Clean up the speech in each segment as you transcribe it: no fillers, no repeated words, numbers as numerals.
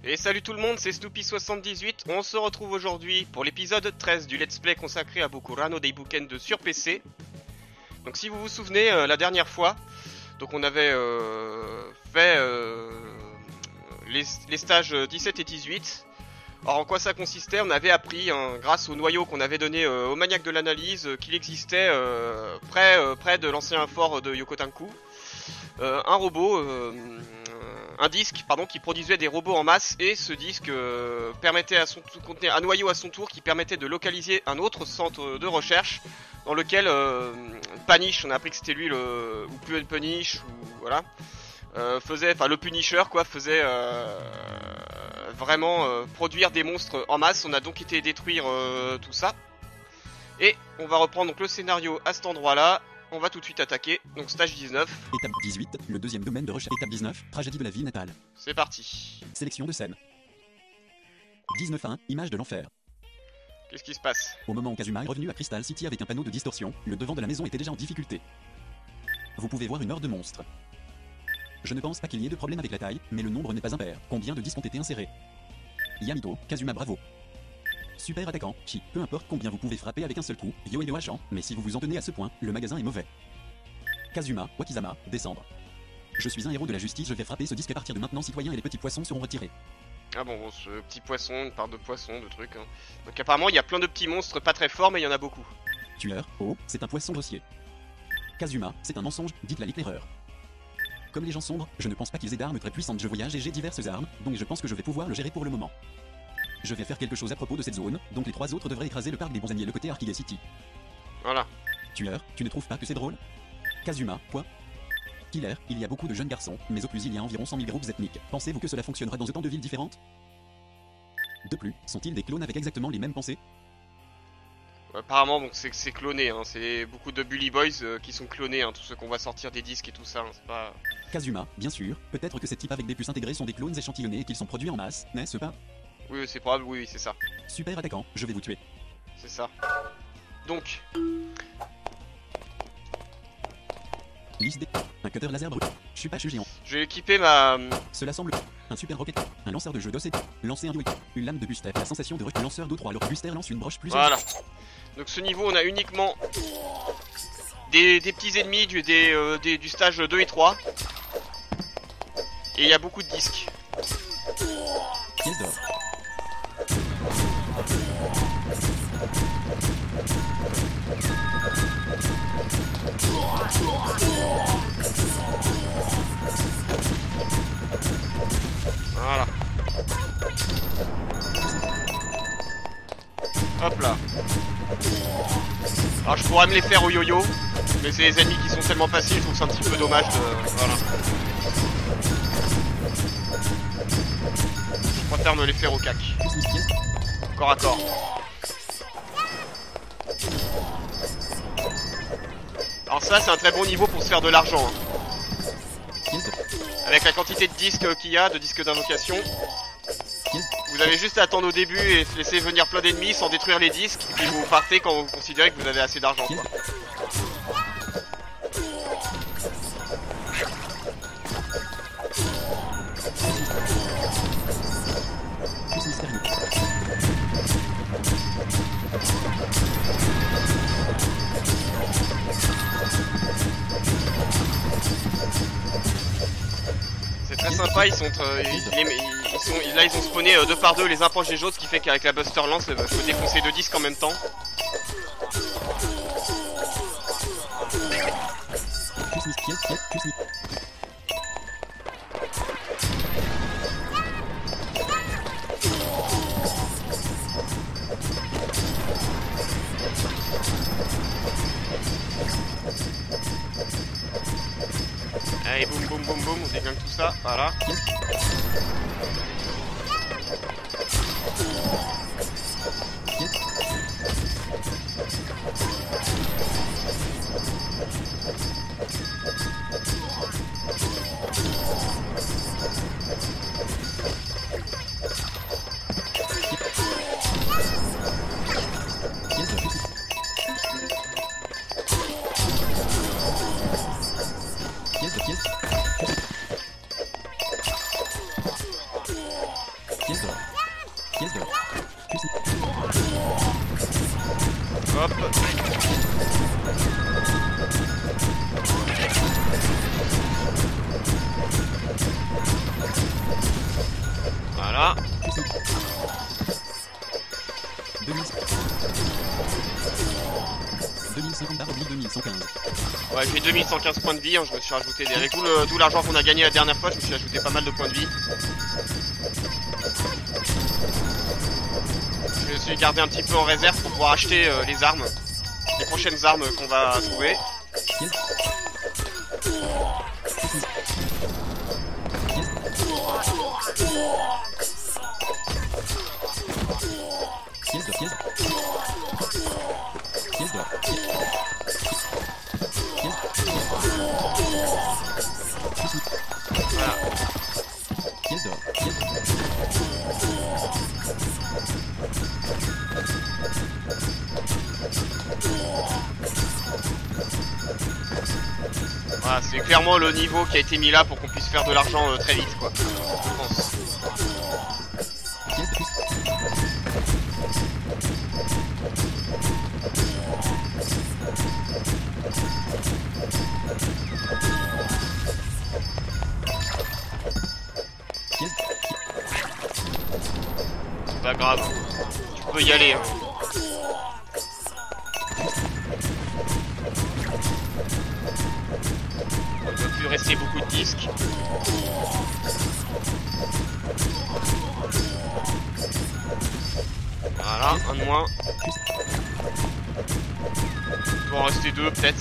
Et salut tout le monde, c'est Snoopy78, on se retrouve aujourd'hui pour l'épisode 13 du let's play consacré à Bokurano Daibuken 2 sur PC. Donc si vous vous souvenez, la dernière fois, donc on avait fait les stages 17 et 18. Alors en quoi ça consistait? On avait appris, grâce au noyau qu'on avait donné au maniaque de l'analyse, qu'il existait près de l'ancien fort de Yokotanku, un robot... un disque qui produisait des robots en masse, et ce disque permettait contenait un noyau à son tour qui permettait de localiser un autre centre de recherche dans lequel Panish, on a appris que c'était lui ou Punish, ou voilà, le Punisher quoi, faisait vraiment produire des monstres en masse. On a donc été détruire tout ça, et on va reprendre donc le scénario à cet endroit là. On va tout de suite attaquer, donc stage 19. Étape 18, le deuxième domaine de recherche. Étape 19, tragédie de la vie natale. C'est parti. Sélection de scène. 19.1, image de l'enfer. Qu'est-ce qui se passe? Au moment où Kazuma est revenu à Crystal City avec un panneau de distorsion, le devant de la maison était déjà en difficulté. Vous pouvez voir une horde de monstres. Je ne pense pas qu'il y ait de problème avec la taille, mais le nombre n'est pas impair. Combien de disques ont été insérés? Yamito, Kazuma bravo. Super attaquant, Chi, peu importe combien vous pouvez frapper avec un seul coup, Yo et Hachan, mais si vous vous en tenez à ce point, le magasin est mauvais. Kazuma, Wakizama, descendre. Je suis un héros de la justice, je vais frapper ce disque à partir de maintenant, citoyens et les petits poissons seront retirés. Ah bon, ce petit poisson, une part de poisson, de trucs. Hein. Donc apparemment il y a plein de petits monstres pas très forts, mais il y en a beaucoup. Tueur, oh, c'est un poisson grossier. Kazuma, c'est un mensonge, dites-la l'éclaireur. Comme les gens sombres, je ne pense pas qu'ils aient d'armes très puissantes, je voyage et j'ai diverses armes, donc je pense que je vais pouvoir le gérer pour le moment. Je vais faire quelque chose à propos de cette zone, donc les trois autres devraient écraser le parc des Bonsaniers, le côté Arkide City. Voilà. Tueur, tu ne trouves pas que c'est drôle? Kazuma, quoi? Killer, il y a beaucoup de jeunes garçons, mais au plus il y a environ 100 000 groupes ethniques. Pensez-vous que cela fonctionnera dans autant de villes différentes? De plus, sont-ils des clones avec exactement les mêmes pensées? Apparemment donc c'est cloné, hein. C'est beaucoup de Bully Boys qui sont clonés, hein. Tous ceux qu'on va sortir des disques et tout ça, hein. C'est pas... Kazuma, bien sûr, peut-être que ces types avec des puces intégrées sont des clones échantillonnés et qu'ils sont produits en masse, n'est-ce pas? Oui, c'est probable, oui, c'est ça. Super attaquant, je vais vous tuer. C'est ça. Donc... Liste des... Un cutter laser brut. Chupachu géant. Je vais équiper ma... Cela semble... Un super rocket. Un lanceur de jeu d'os et... Lancer un douille. Une lame de buster. La sensation de rush. Lanceur d'eau 3. Le buster lance une broche plus... Voilà. Donc ce niveau, on a uniquement... Des petits ennemis du stage 2 et 3. Et il y a beaucoup de disques. Pièce d'or. Voilà. Hop là. Alors je pourrais me les faire au yo-yo, mais c'est les ennemis qui sont tellement faciles, je trouve que c'est un petit peu dommage de... Voilà. Je préfère me les faire au cac. Corps à corps. Alors ça c'est un très bon niveau pour se faire de l'argent, hein. Avec la quantité de disques qu'il y a, de disques d'invocation, vous avez juste à attendre au début et laisser venir plein d'ennemis sans détruire les disques, et puis vous partez quand vous considérez que vous avez assez d'argent, quoi. C'est très sympa, ils ont spawné 2 par 2 les uns proches des autres, ce qui fait qu'avec la Buster Lance, je peux défoncer 2 disques en même temps. Allez, boum boum boum boum, on déglingue tout ça, voilà. Hop. Voilà. 2050 2115. Ouais, j'ai 2115 points de vie, hein, je me suis rajouté avec tout l'argent qu'on a gagné la dernière fois, je me suis ajouté pas mal de points de vie. Je me suis gardé un petit peu en réserve pour pouvoir acheter les armes, les prochaines armes qu'on va trouver. Voilà, c'est clairement le niveau qui a été mis là pour qu'on puisse faire de l'argent très vite, quoi. Je pense. C'est pas grave, tu peux y aller. Hein. Il ne doit plus rester beaucoup de disques. Voilà, un de moins. Il doit en rester deux peut-être.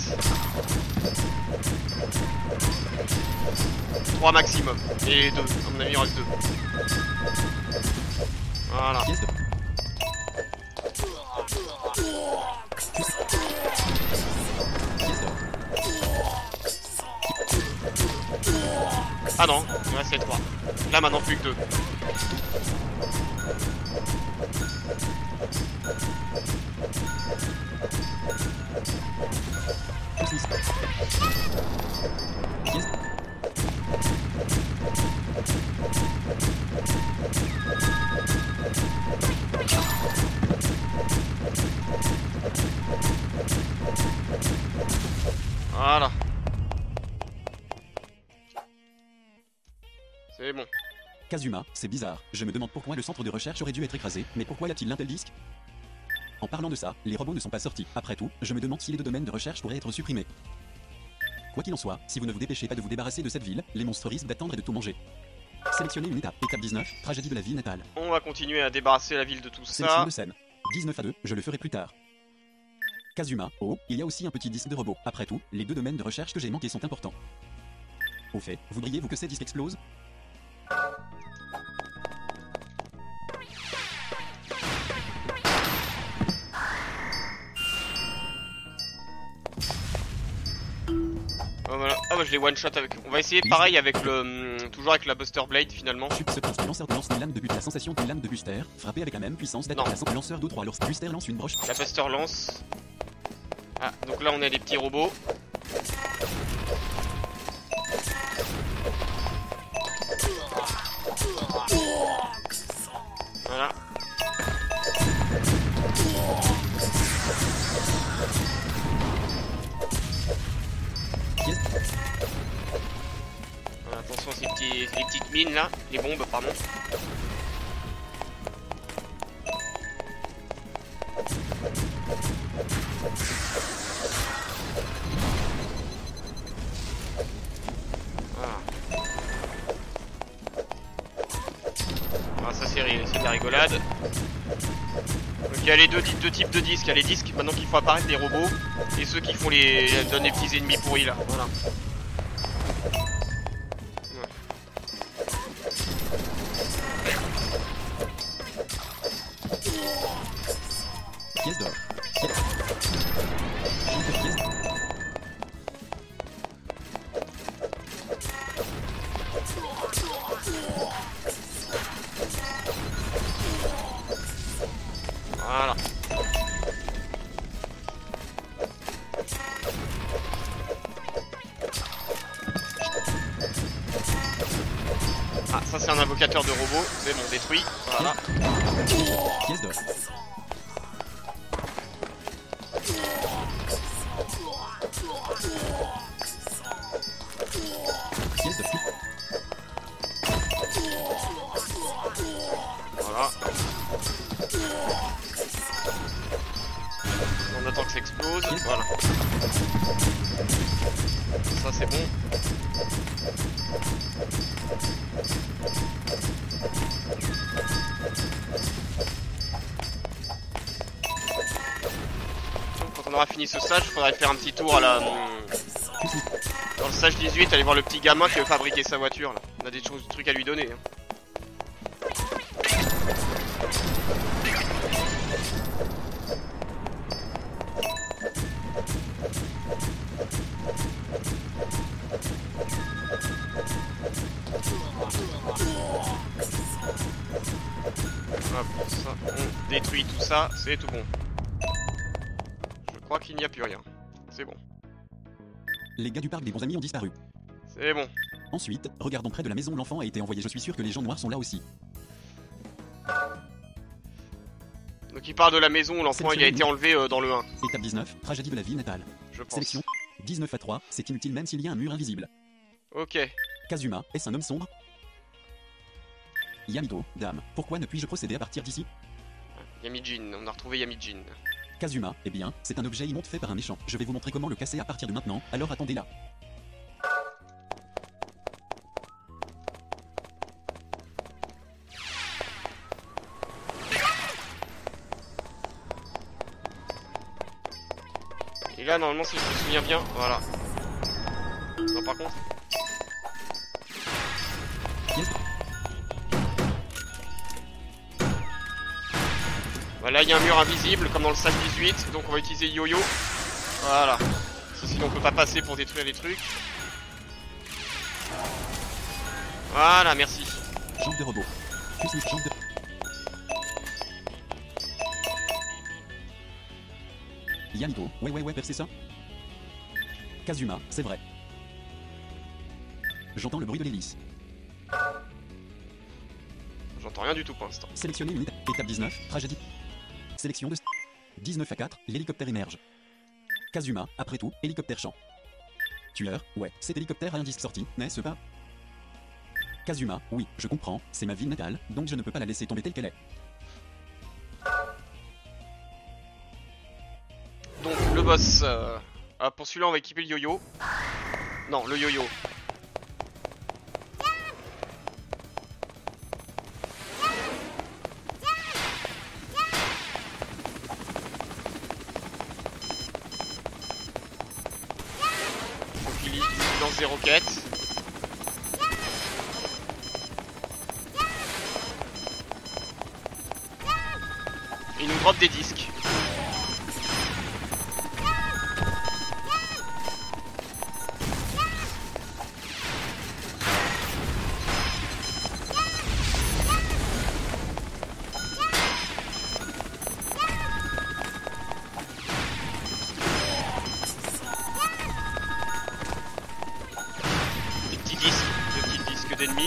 3 maximum. Et 2, à mon avis il en reste 2. Voilà. Ah non, il restait 3. Là maintenant plus que 2. Voilà. C'est bon. Kazuma, c'est bizarre. Je me demande pourquoi le centre de recherche aurait dû être écrasé, mais pourquoi y a-t-il un tel disque? En parlant de ça, les robots ne sont pas sortis. Après tout, je me demande si les 2 domaines de recherche pourraient être supprimés. Quoi qu'il en soit, si vous ne vous dépêchez pas de vous débarrasser de cette ville, les monstres risquent d'attendre et de tout manger. Sélectionnez une étape. Étape 19, tragédie de la ville natale. On va continuer à débarrasser la ville de tout ça. Sélection de scène. 19 à 2, je le ferai plus tard. Kazuma, oh, il y a aussi un petit disque de robot. Après tout, les 2 domaines de recherche que j'ai manqués sont importants. Au fait, voudriez-vous que ces disques explosent? Oh, voilà. Ah bah je les one shot avec. On va essayer pareil avec le. Toujours avec la Buster Blade finalement. Lanceur de lance une lame de but. La sensation d'une lame de Buster. Frapper avec la même puissance d'attaque. Lanceur d'eau 3 lorsque Buster lance une broche. La Buster lance. Ah, donc là on a des petits robots. Voilà. Voilà, attention à les petites mines là, les bombes pardon. Voilà. Voilà, ça c'est de la rigolade. Donc il y a les deux types de disques, il y a les disques maintenant qu'il faut apparaître des robots et ceux qui font donnent les petits ennemis pourris là, voilà. Pièce d'or. Voilà. Ah, ça c'est un invocateur de robot, c'est bon, détruit. Voilà. Pièce d'or. On attend que ça explose. Voilà. Ça c'est bon. Quand on aura fini ce stage, il faudra faire un petit tour à la... Dans le stage 18, aller voir le petit gamin qui veut fabriquer sa voiture là. On a des trucs à lui donner. Hein. Hop, ça, on détruit tout ça, c'est tout bon. Je crois qu'il n'y a plus rien. C'est bon. Les gars du parc des bons amis ont disparu. C'est bon. Ensuite, regardons près de la maison où l'enfant a été envoyé. Je suis sûr que les gens noirs sont là aussi. Donc il parle de la maison où l'enfant il a été enlevé dans le 1. Étape 19, tragédie de la vie natale. Je pense. Sélection 19 à 3, c'est inutile même s'il y a un mur invisible. Ok. Kazuma, est-ce un homme sombre? Yamito, dame, pourquoi ne puis-je procéder à partir d'ici? Yamijin, on a retrouvé Yamijin. Kazuma, eh bien, c'est un objet immonde fait par un méchant. Je vais vous montrer comment le casser à partir de maintenant, alors attendez là. Et là, normalement, si je me souviens bien, voilà. Non, par contre... Yes. Voilà, il y a un mur invisible, comme dans le stage 18, donc on va utiliser le yo-yo. Voilà. Sinon, on peut pas passer pour détruire les trucs. Voilà, merci. Jambe de robot. Jambe de... Yamito, ouais, c'est ça. Kazuma, c'est vrai. J'entends le bruit de l'hélice. J'entends rien du tout pour l'instant. Sélectionnez une étape. Étape 19, tragédie. Sélection de... 19 à 4, l'hélicoptère émerge. Kazuma, après tout, hélicoptère champ. Tueur, ouais, cet hélicoptère a un disque sorti, n'est-ce pas? Kazuma, oui, je comprends, c'est ma ville natale, donc je ne peux pas la laisser tomber telle qu'elle est. Donc le boss, pour celui-là on va équiper le yo-yo. Non, le yo-yo. Donc il lance des roquettes. Et il nous drop des disques. D'ennemis.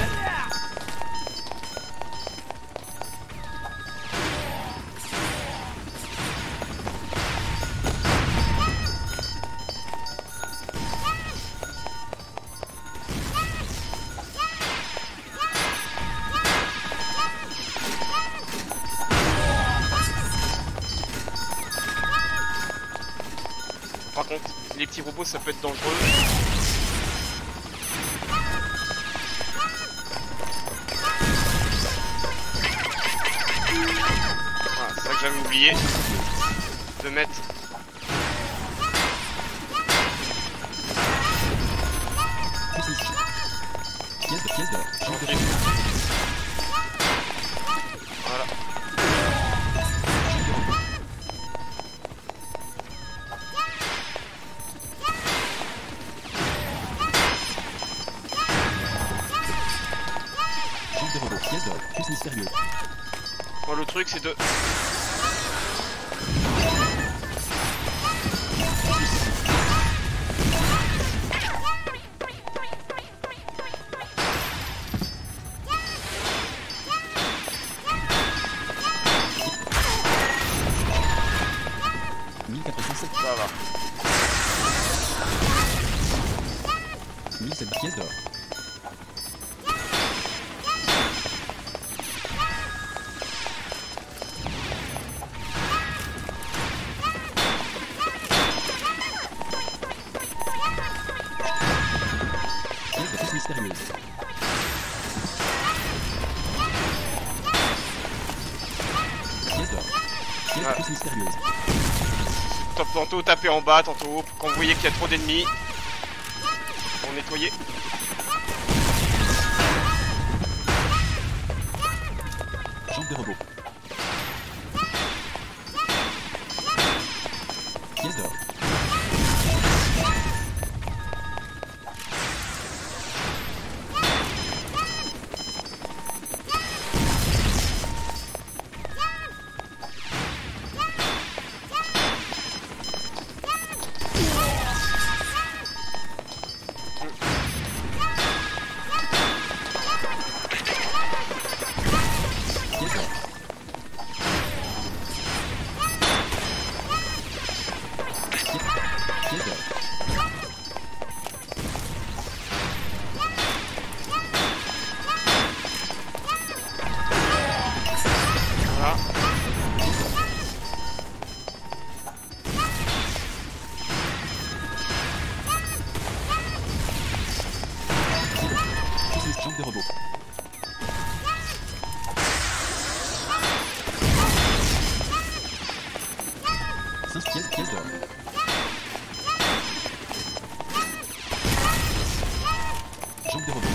Par contre, les petits robots ça peut être dangereux. J'avais oublié de mettre pièce d'or. Voilà. Jambe de robot, pièce d'or, plus mystérieux. Bon, le truc c'est de... Ça va. 1007 pièces d'or. Ah. Plus mystérieuse. Tantôt taper en bas, tantôt quand vous voyez qu'il y a trop d'ennemis. Pour nettoyer. Jambe de robot. Pièce d'or. Jambe de robot. Pièce d'or. Jambe de robot.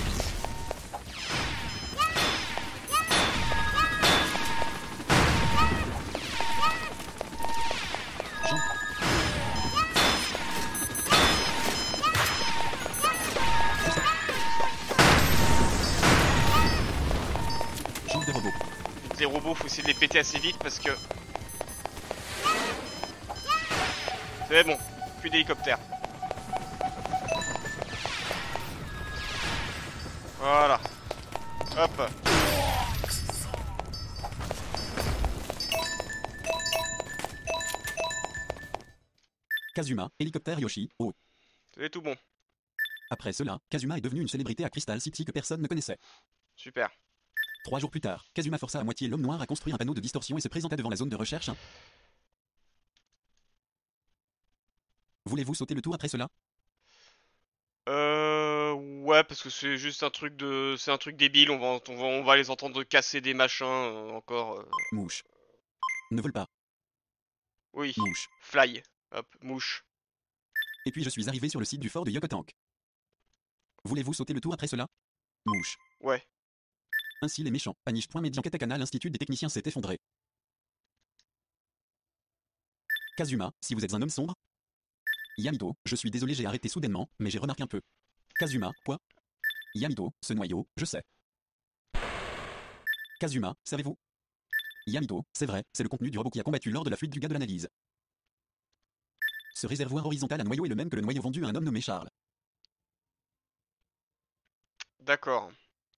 Jambe de robot. Les robots, faut essayer de les péter assez vite parce que... C'est bon, plus d'hélicoptère. Voilà. Hop. Kazuma, hélicoptère Yoshi, oh. C'est tout bon. Après cela, Kazuma est devenu une célébrité à Crystal City que personne ne connaissait. Super. 3 jours plus tard, Kazuma força à moitié l'homme noir à construire un panneau de distorsion et se présenta devant la zone de recherche. Voulez-vous sauter le tour après cela? Ouais, parce que c'est juste un truc de... C'est un truc débile, on va les entendre casser des machins encore. Mouche. Ne vole pas. Oui, Mouche. fly. Hop, mouche. Et puis je suis arrivé sur le site du fort de Yokotank. Voulez-vous sauter le tour après cela? Mouche. Ouais. Ainsi les méchants. Paniche.median Katakana, l'Institut des techniciens s'est effondré. Kazuma, si vous êtes un homme sombre. Yamito, je suis désolé, j'ai arrêté soudainement, mais j'ai remarqué un peu. Kazuma, quoi? Yamito, ce noyau, je sais. Kazuma, savez-vous? Yamito, c'est vrai, c'est le contenu du robot qui a combattu lors de la fuite du gars de l'analyse. Ce réservoir horizontal à noyau est le même que le noyau vendu à un homme nommé Charles. D'accord.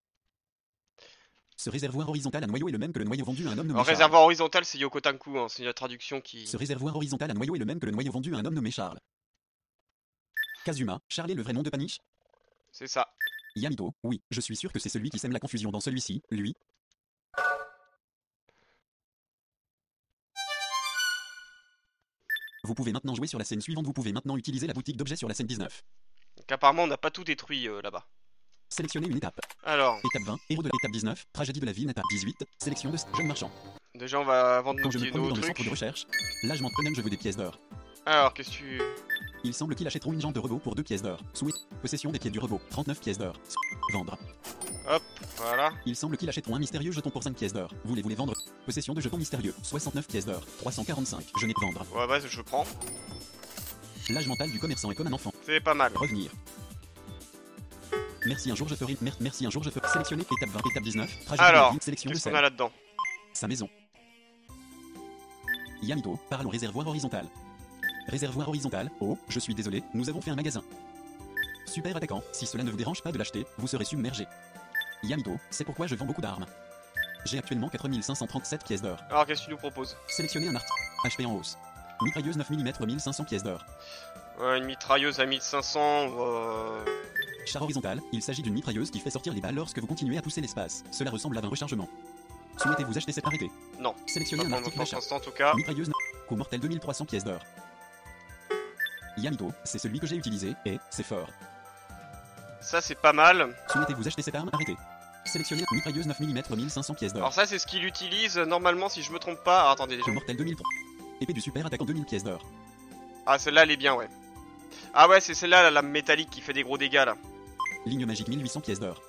Ce réservoir horizontal à noyau est le même que le noyau vendu à un homme nommé Alors, Charles. réservoir horizontal, c'est Yokotanku, hein, c'est la traduction qui... Ce réservoir horizontal à noyau est le même que le noyau vendu à un homme nommé Charles. Kazuma, Charles est le vrai nom de Paniche? C'est ça. Yamito, oui, je suis sûr que c'est celui qui sème la confusion dans celui-ci, lui. Vous pouvez maintenant jouer sur la scène suivante, vous pouvez maintenant utiliser la boutique d'objets sur la scène 19. Donc apparemment, on n'a pas tout détruit là-bas. Sélectionnez une étape. Alors, Étape 20, héros de l'étape 19, tragédie de la ville, étape 18, sélection de jeunes marchands. déjà, on va vendre Quand je me nos promène dans le trucs. centre de recherche, là je m'entraîne, je veux des pièces d'or. Alors, qu'est-ce que tu... Il semble qu'ils achèteront une jambe de robot pour 2 pièces d'or. Souhait. Possession des pieds du robot, 39 pièces d'or. Vendre. Hop, voilà. Il semble qu'ils achèteront un mystérieux jeton pour 5 pièces d'or. Voulez-vous les vendre? Possession de jetons mystérieux, 69 pièces d'or. 345. Je n'ai que vendre. Ouais, bah, je prends. L'âge mental du commerçant est comme un enfant. C'est pas mal. Revenir. Merci un jour je ferai. Merci un jour je ferai. Sélectionner étape 20, étape 19. Tragédie de la Alors, ville, sélection de qu'est-ce qu'on scène. a là-dedans? Sa maison. Yamito, parlons réservoir horizontal. Réservoir horizontal, oh, je suis désolé, nous avons fait un magasin. Super attaquant, si cela ne vous dérange pas de l'acheter, vous serez submergé. Yamito, c'est pourquoi je vends beaucoup d'armes. J'ai actuellement 4537 pièces d'or. Alors, qu'est-ce que tu nous proposes? Sélectionnez un article. HP en hausse. Mitrailleuse 9 mm 1500 pièces d'or. Une mitrailleuse à 1500, Char horizontal, il s'agit d'une mitrailleuse qui fait sortir les balles lorsque vous continuez à pousser l'espace. Cela ressemble à un rechargement. Souhaitez-vous acheter cette arrêté? Non. Sélectionnez Pas un pour article pour d'achat. l'instant, en tout cas. Mitrailleuse, coût mortel 2300 pièces d'or. Yamito, c'est celui que j'ai utilisé, et c'est fort. Ça, c'est pas mal. Souhaitez-vous acheter cette arme? Arrêtez. Sélectionnez mitrailleuse 9 mm 1500 pièces d'or. Alors ça c'est ce qu'il utilise normalement si je me trompe pas. Alors, attendez déjà. Mortel 2003. Épée du super attaquant 2000 pièces d'or. Ah celle-là elle est bien ouais. Ah ouais c'est celle-là la lame métallique qui fait des gros dégâts là. Ligne magique 1800 pièces d'or.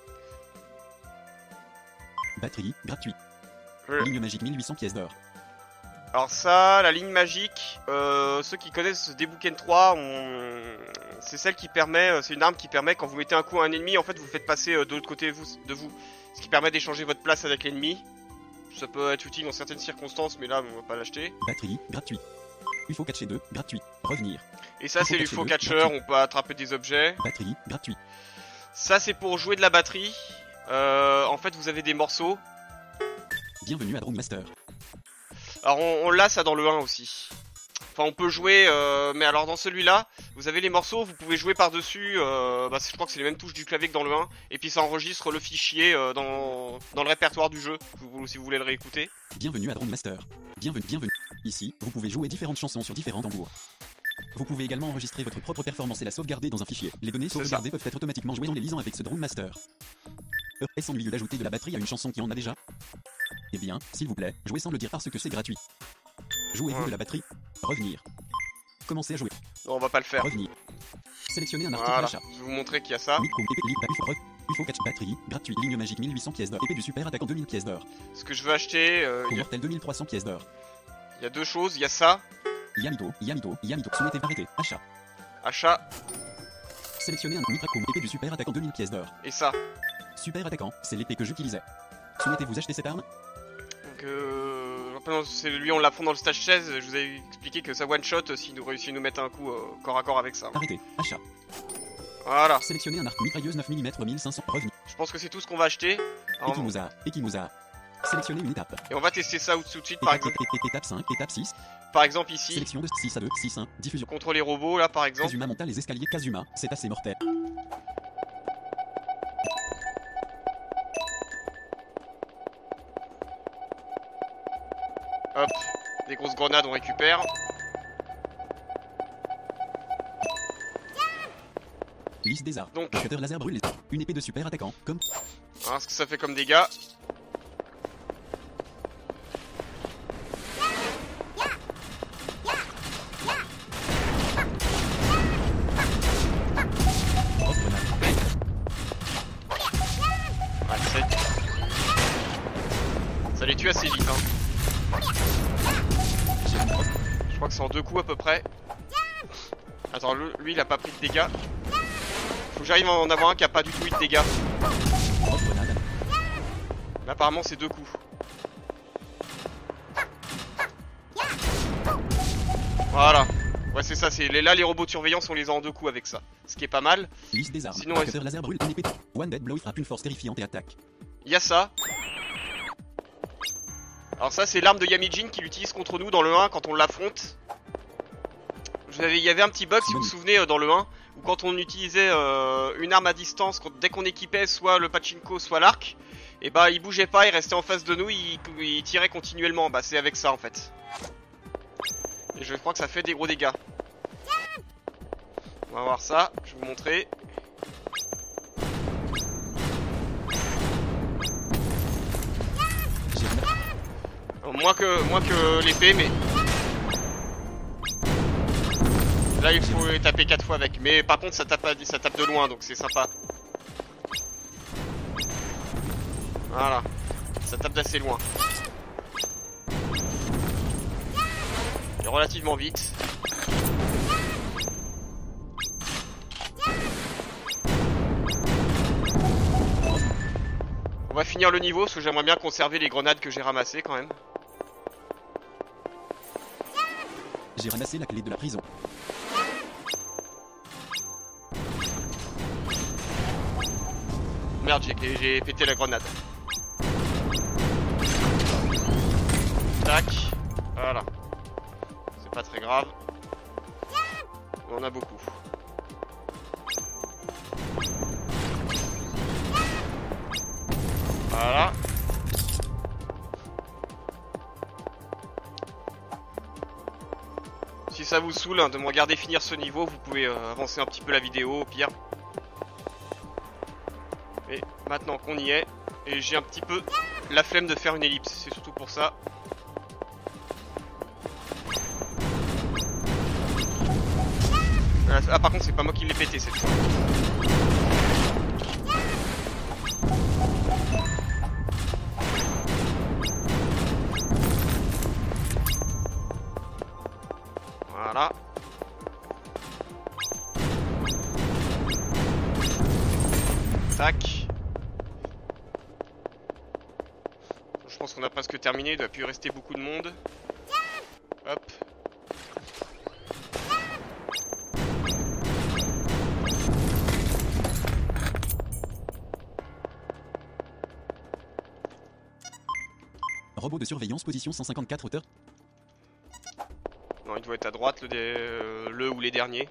Batterie, gratuit. Ligne magique 1800 pièces d'or. Alors ça, la ligne magique, ceux qui connaissent Debuken 3, c'est celle qui permet, c'est une arme qui permet quand vous mettez un coup à un ennemi, en fait vous faites passer de l'autre côté de vous. Ce qui permet d'échanger votre place avec l'ennemi. Ça peut être utile dans certaines circonstances, mais là on va pas l'acheter. Batterie, gratuit. UFO catcher 2, gratuit. Revenir. Et ça c'est l'UFO catcher, on peut attraper des objets. Batterie, gratuit. Ça c'est pour jouer de la batterie. En fait vous avez des morceaux. Bienvenue à Drone Master. Alors on l'a ça dans le 1 aussi. Enfin on peut jouer, mais alors dans celui-là, vous avez les morceaux, vous pouvez jouer par-dessus, je crois que c'est les mêmes touches du clavier que dans le 1, et puis ça enregistre le fichier dans le répertoire du jeu, si vous voulez le réécouter. Bienvenue à Drone Master. Bienvenue. Ici, vous pouvez jouer différentes chansons sur différents tambours. Vous pouvez également enregistrer votre propre performance et la sauvegarder dans un fichier. Les données sauvegardées peuvent être automatiquement jouées en les lisant avec ce Drone Master. Est-ce ennuyeux d'ajouter de la batterie à une chanson qui en a déjà? Eh bien, s'il vous plaît, jouez sans le dire parce que c'est gratuit. Jouez-vous de la batterie? Revenir. Commencez à jouer. Non, on va pas le faire. Revenir. Sélectionnez un article d'achat. Je vais vous montrer qu'il y a ça. UFO catch batterie, gratuit. Ligne magique 1800 pièces d'or. Épée du super attaquant 2000 pièces d'or. Ce que je veux acheter, Mortel 2300 pièces d'or. Il y a deux choses, il y a ça. Yamito. Souhaitez arrêter. Achat. Achat. Sélectionnez un Mitracom. Épée du super attaquant 2000 pièces d'or. Et ça. Super attaquant, c'est l'épée que j'utilisais. Souhaitez-vous acheter cette arme? Donc c'est lui on l'apprend dans le stage 16, je vous ai expliqué que ça one shot s'il nous réussit à nous mettre un coup corps à corps avec ça. Arrêtez, achat. Voilà. Sélectionnez un arc mitrailleuse 9 mm 1500, revenu. Je pense que c'est tout ce qu'on va acheter. Ekimusa. Sélectionnez une étape. Et on va tester ça tout de suite par exemple. Étape 5, étape 6. Par exemple ici. Sélection de 6 à 2, 6, 1, diffusion. Contre les robots là par exemple. Kazuma monta les escaliers Kazuma, c'est assez mortel. Hop, des grosses grenades on récupère. Liste des armes. Donc, cutter laser brûle les... Une épée de super attaquant, comme... Voilà ce que ça fait comme dégâts. Ça les tue assez vite hein. Je crois que c'est en 2 coups à peu près. Attends, lui il a pas pris de dégâts. Faut que j'arrive à en avoir un qui a pas du tout eu de dégâts. Là apparemment c'est 2 coups. Voilà. Ouais c'est ça, là les robots de surveillance on les a en 2 coups avec ça. Ce qui est pas mal. Liste des armes. Sinon cutter laser brûle une épée. One dead blow frappe une force terrifiante et attaque. Il y a ça. Alors ça c'est l'arme de Yamijin qu'il utilise contre nous dans le 1 quand on l'affronte. Il y avait un petit bug si vous vous souvenez dans le 1 où quand on utilisait une arme à distance, dès qu'on équipait soit le pachinko soit l'arc, et bah il bougeait pas, il restait en face de nous, il tirait continuellement. Bah c'est avec ça en fait. Et je crois que ça fait des gros dégâts. On va voir ça, je vais vous montrer. Moins que l'épée, mais là il faut taper 4 fois avec. Mais par contre ça tape de loin, donc c'est sympa. Voilà, ça tape d'assez loin. Et relativement vite. On va finir le niveau parce que j'aimerais bien conserver les grenades que j'ai ramassées quand même. J'ai ramassé la clé de la prison. Merde, j'ai pété la grenade. Tac. Voilà. C'est pas très grave. On en a beaucoup. Voilà. Si ça vous saoule hein, de me regarder finir ce niveau, vous pouvez avancer un petit peu la vidéo au pire. Et maintenant qu'on y est, Et j'ai un petit peu la flemme de faire une ellipse, c'est surtout pour ça. Ah par contre c'est pas moi qui l'ai pété cette fois. Voilà. Tac. Je pense qu'on a presque terminé, il doit plus rester beaucoup de monde. Hop. Robot de surveillance position 154 hauteur. Non, il doit être à droite le ou les derniers.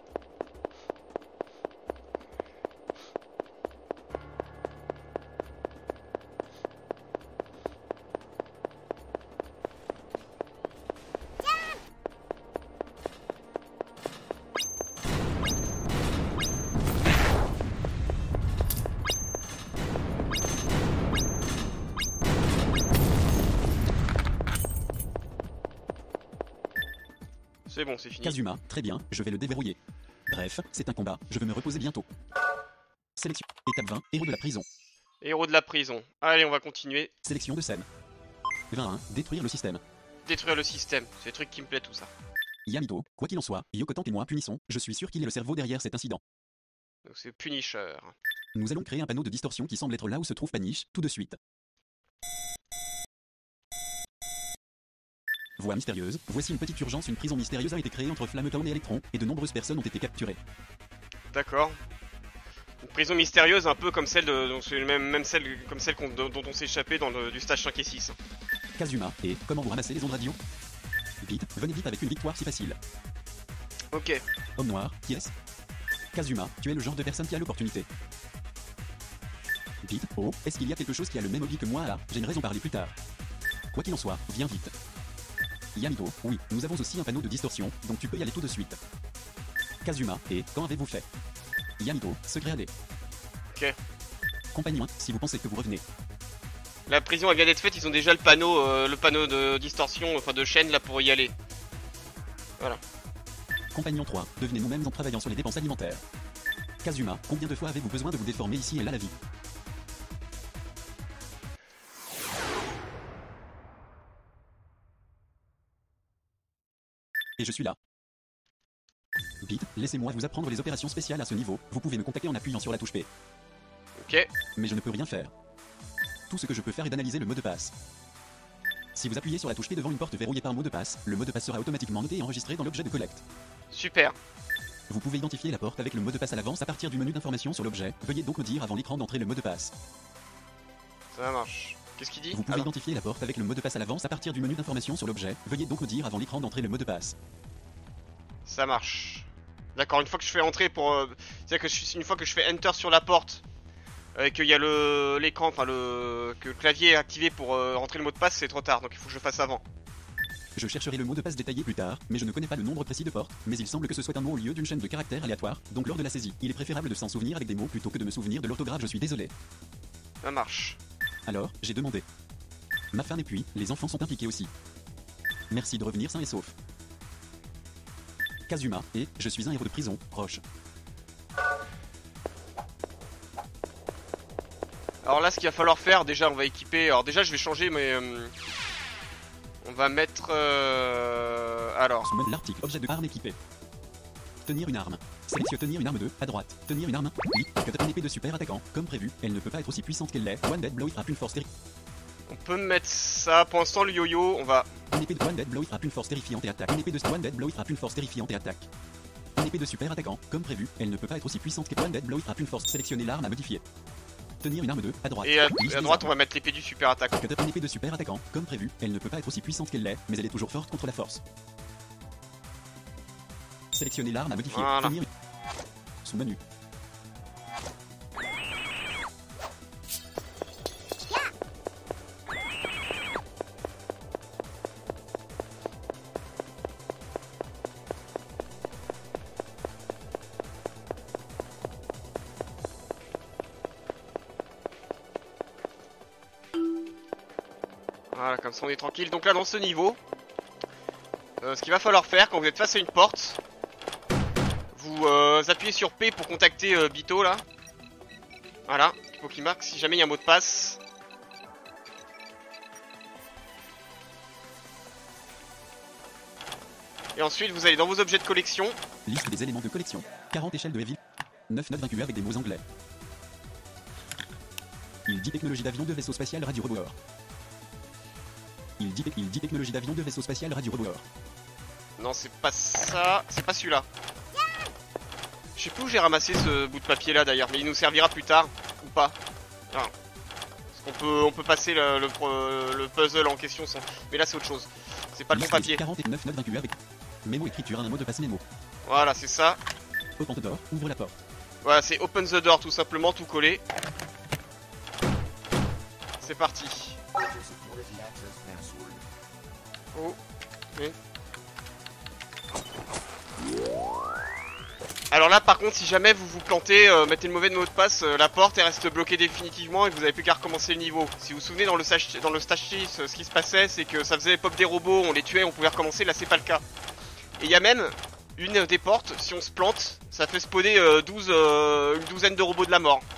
C'est bon, c'est fini. Kazuma, très bien, je vais le déverrouiller. Bref, c'est un combat, je veux me reposer bientôt. Sélection. Étape 20, héros de la prison. Héros de la prison. Allez, on va continuer. Sélection de scène. 21, détruire le système. Détruire le système. C'est des trucs qui me plaît tout ça. Yamito, quoi qu'il en soit, Yokotan et moi punissons, je suis sûr qu'il est le cerveau derrière cet incident. Donc c'est Punisher. Nous allons créer un panneau de distorsion qui semble être là où se trouve Paniche, tout de suite. Voix mystérieuse, voici une petite urgence, une prison mystérieuse a été créée entre Flammetown et Electron, et de nombreuses personnes ont été capturées. D'accord. Une prison mystérieuse un peu comme celle donc c'est même celle comme celle dont on s'est échappé dans du stage 5 et 6. Kazuma, et comment vous ramassez les ondes radio? Vite, venez vite avec une victoire si facile. Ok. Homme noir, qui est-ce? Kazuma, tu es le genre de personne qui a l'opportunité. Vite, oh, est-ce qu'il y a quelque chose qui a le même hobby que moi? Ah, j'aimerais en parler plus tard. Quoi qu'il en soit, viens vite. Yamito, oui, nous avons aussi un panneau de distorsion, donc tu peux y aller tout de suite. Kazuma, et quand avez-vous fait? Yamito, secret AD. Ok. Compagnon, si vous pensez que vous revenez. La prison vient d'être faite, ils ont déjà le panneau de distorsion, enfin de chaîne là pour y aller. Voilà. Compagnon 3, devenez nous-mêmes en travaillant sur les dépenses alimentaires. Kazuma, combien de fois avez-vous besoin de vous déformer ici et là la vie? Et je suis là. Vite, laissez-moi vous apprendre les opérations spéciales à ce niveau, vous pouvez me contacter en appuyant sur la touche P. Ok. Mais je ne peux rien faire. Tout ce que je peux faire est d'analyser le mot de passe. Si vous appuyez sur la touche P devant une porte verrouillée par mot de passe, le mot de passe sera automatiquement noté et enregistré dans l'objet de collecte. Super. Vous pouvez identifier la porte avec le mot de passe à l'avance à partir du menu d'information sur l'objet, veuillez donc me dire avant l'écran d'entrée le mot de passe. Ça marche. Qu'est-ce qu'il dit? Vous pouvez identifier la porte avec le mot de passe à l'avance à partir du menu d'information sur l'objet, veuillez donc me dire avant l'écran d'entrée le mot de passe. Ça marche. D'accord, une fois que je fais entrer pour... c'est-à-dire que une fois que je fais Enter sur la porte, et qu'il y a l'écran, enfin que le clavier est activé pour rentrer le mot de passe, c'est trop tard, donc il faut que je le fasse avant. Je chercherai le mot de passe détaillé plus tard, mais je ne connais pas le nombre précis de portes, mais il semble que ce soit un mot au lieu d'une chaîne de caractères aléatoires, donc lors de la saisie, il est préférable de s'en souvenir avec des mots plutôt que de me souvenir de l'orthographe, je suis désolé. Ça marche. Alors, j'ai demandé. Ma femme et puis, les enfants sont impliqués aussi. Merci de revenir sain et sauf. Kazuma, et je suis un héros de prison, proche. Alors là, ce qu'il va falloir faire, déjà, on va équiper... Alors déjà, je vais changer, mais... on va mettre... Alors... Soumettre l'article objet de arme équipée. Tenir une arme. Sélectionne tenir une arme 2, à droite. Tenir une arme, oui, une épée de super attaquant, comme prévu. Elle ne peut pas être aussi puissante qu'elle l'est. One Dead Blow frappe une force terrifiante. On peut mettre ça. Pour l'instant, le yo-yo, on va... Une épée de One Dead Blow frappe une force terrifiante et attaque. Une épée de One Dead Blow frappe une force terrifiante et attaque. Une épée de super attaquant, comme prévu. Elle ne peut pas être aussi puissante que One Dead Blow frappe une force. Sélectionner l'arme à modifier. Tenir une arme 2, à droite. Et à droite, on va mettre l'épée du super attaquant. Une épée de super attaquant, comme prévu. Elle ne peut pas être aussi puissante qu'elle l'est, mais elle est toujours forte contre la force. Sélectionner l'arme à modifier. Voilà. Tenir... Sous menu. Voilà, comme ça on est tranquille. Donc là dans ce niveau, ce qu'il va falloir faire quand vous êtes face à une porte, vous appuyez sur P pour contacter Bito là. Voilà, il faut qu'il marque si jamais il y a un mot de passe. Et ensuite vous allez dans vos objets de collection. Liste des éléments de collection. 40 échelles de heavy. 9 notes vaincus avec des mots anglais. Il dit technologie d'avion de vaisseau spatial radio roboer. Il dit technologie d'avion de vaisseau spatial radio roboer. Non, c'est pas ça, c'est pas celui-là. Je sais plus où j'ai ramassé ce bout de papier là d'ailleurs, mais il nous servira plus tard, ou pas. Ah. Parce qu'on peut passer le puzzle en question sans... Mais là c'est autre chose, c'est pas le bon papier. 49 notes vaincus avec mémo écriture, un mot de passe mémo. Voilà, c'est ça. Open the door, ouvre la porte. Voilà, c'est open the door tout simplement, tout collé. C'est parti. Oh, oui. Alors là par contre si jamais vous vous plantez, mettez le mauvais mot de passe, la porte elle reste bloquée définitivement et vous avez plus qu'à recommencer le niveau. Si vous vous souvenez dans le stage 6 ce qui se passait c'est que ça faisait pop des robots, on les tuait, on pouvait recommencer, là c'est pas le cas. Et il y a même une des portes, si on se plante, ça fait spawner une douzaine de robots de la mort.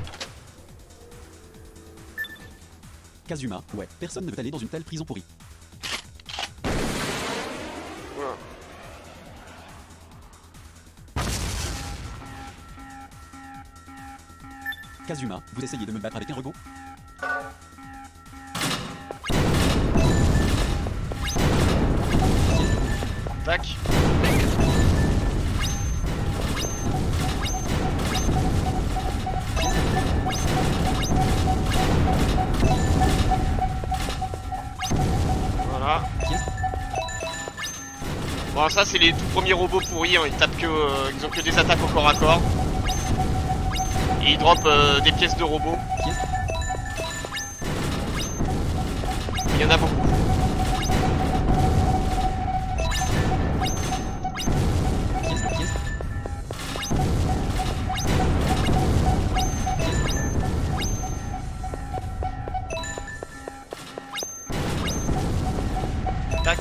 Kazuma, ouais, personne ne veut aller dans une telle prison pourrie. Voilà. Kazuma, vous essayez de me battre avec un robot? Tac. Voilà. Bon ça c'est les tout premiers robots pourris, hein. Ils tapent que ils ont que des attaques au corps à corps. Et ils droppent des pièces de robots. Il y en a beaucoup. Tac.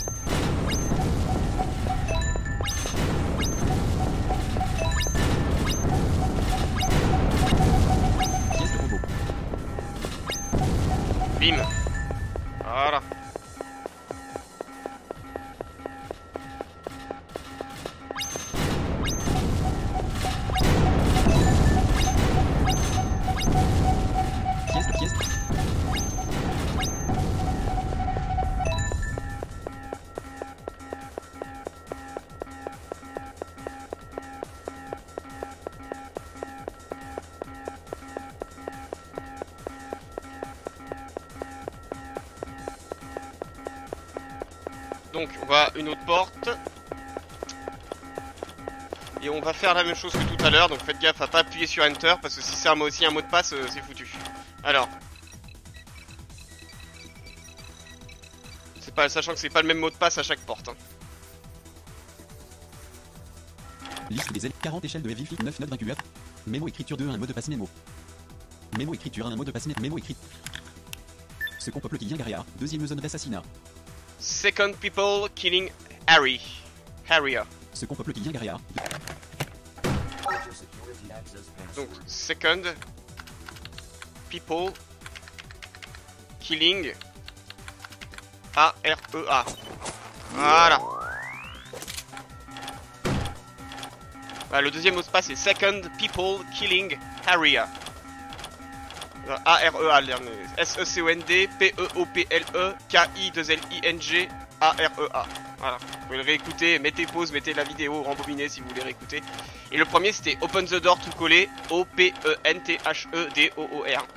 Bim. Voilà. Pièce. Donc on va une autre porte. Et on va faire la même chose que tout à l'heure. Donc faites gaffe à pas appuyer sur Enter. Parce que si c'est aussi un mot de passe, c'est foutu. Alors. Sachant que c'est pas le même mot de passe à chaque porte. Hein. Liste des 40 échelles de heavy 9 notes vaincus. Mémo écriture 2, un mot de passe mémo. Mémo écriture, un mot de passe mémo écrit. Ce qu'on peuple qui vient Garia, deuxième zone d'assassinat. Second people killing Harrier. Ce qu'on peuple qui vient Garia. Donc second people killing AREA. Voilà. Voilà, le deuxième mot de passe est second people killing Harrier. AREA, SECOND PEOPLE KI2LING AREA. Voilà, vous pouvez le réécouter, mettez pause, mettez la vidéo, rembobinez si vous voulez réécouter. Et le premier c'était Open the Door tout collé, OPENTHEDOOR.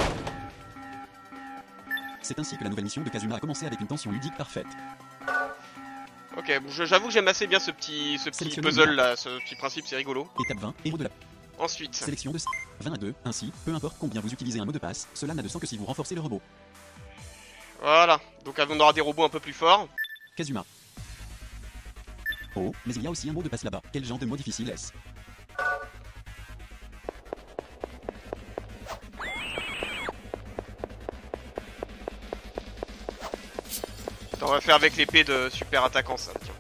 C'est ainsi que la nouvelle mission de Kazuma a commencé avec une tension ludique parfaite. Ok, j'avoue que j'aime assez bien ce petit puzzle là, ce petit principe, c'est rigolo. Étape 20, héros de la... Ensuite. Sélection de 20 à 2, ainsi, peu importe combien vous utilisez un mot de passe, cela n'a de sens que si vous renforcez le robot. Voilà, donc on aura des robots un peu plus forts. Kazuma. Oh, mais il y a aussi un mot de passe là-bas. Quel genre de mot difficile est-ce? On va faire avec l'épée de super attaquant ça. Tiens.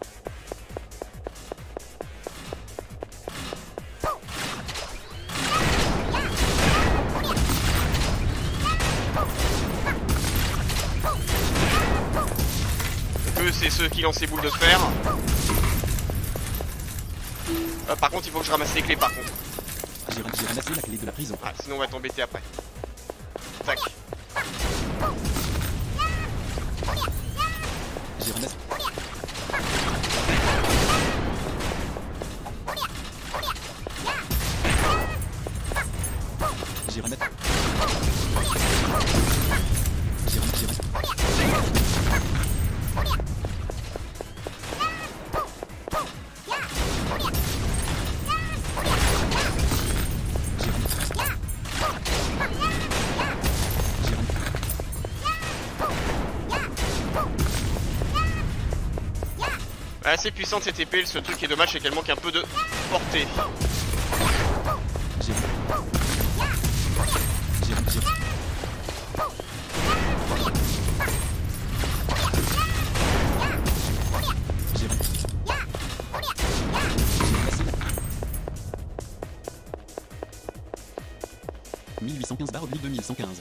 Donc eux c'est ceux qui lancent les boules de fer. Par contre il faut que je ramasse les clés par contre. J'ai ramassé la clé de la prison. Ah, sinon on va t'embêter après. Tac. J'ai ramassé. J'ai ramassé. Assez puissante cette épée, le seul truc qui est dommage c'est qu'elle manque un peu de portée. J'ai 1815/2115.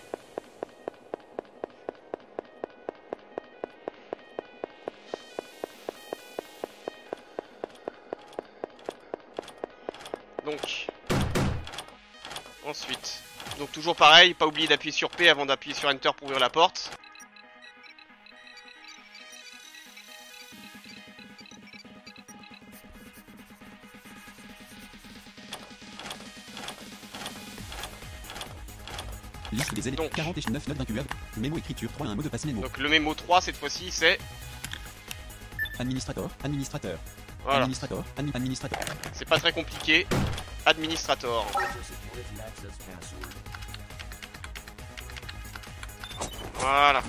Donc, ensuite, donc toujours pareil, pas oublier d'appuyer sur P avant d'appuyer sur Enter pour ouvrir la porte. Liste des éléments. Donc. 49 notes d'un QR. Mémo écriture 3, un mot de passe mémo. Donc le mémo 3 cette fois-ci c'est... Administrateur, administrateur. Voilà, Administrateur, administrateur. c'est pas très compliqué. Administrator. Voilà.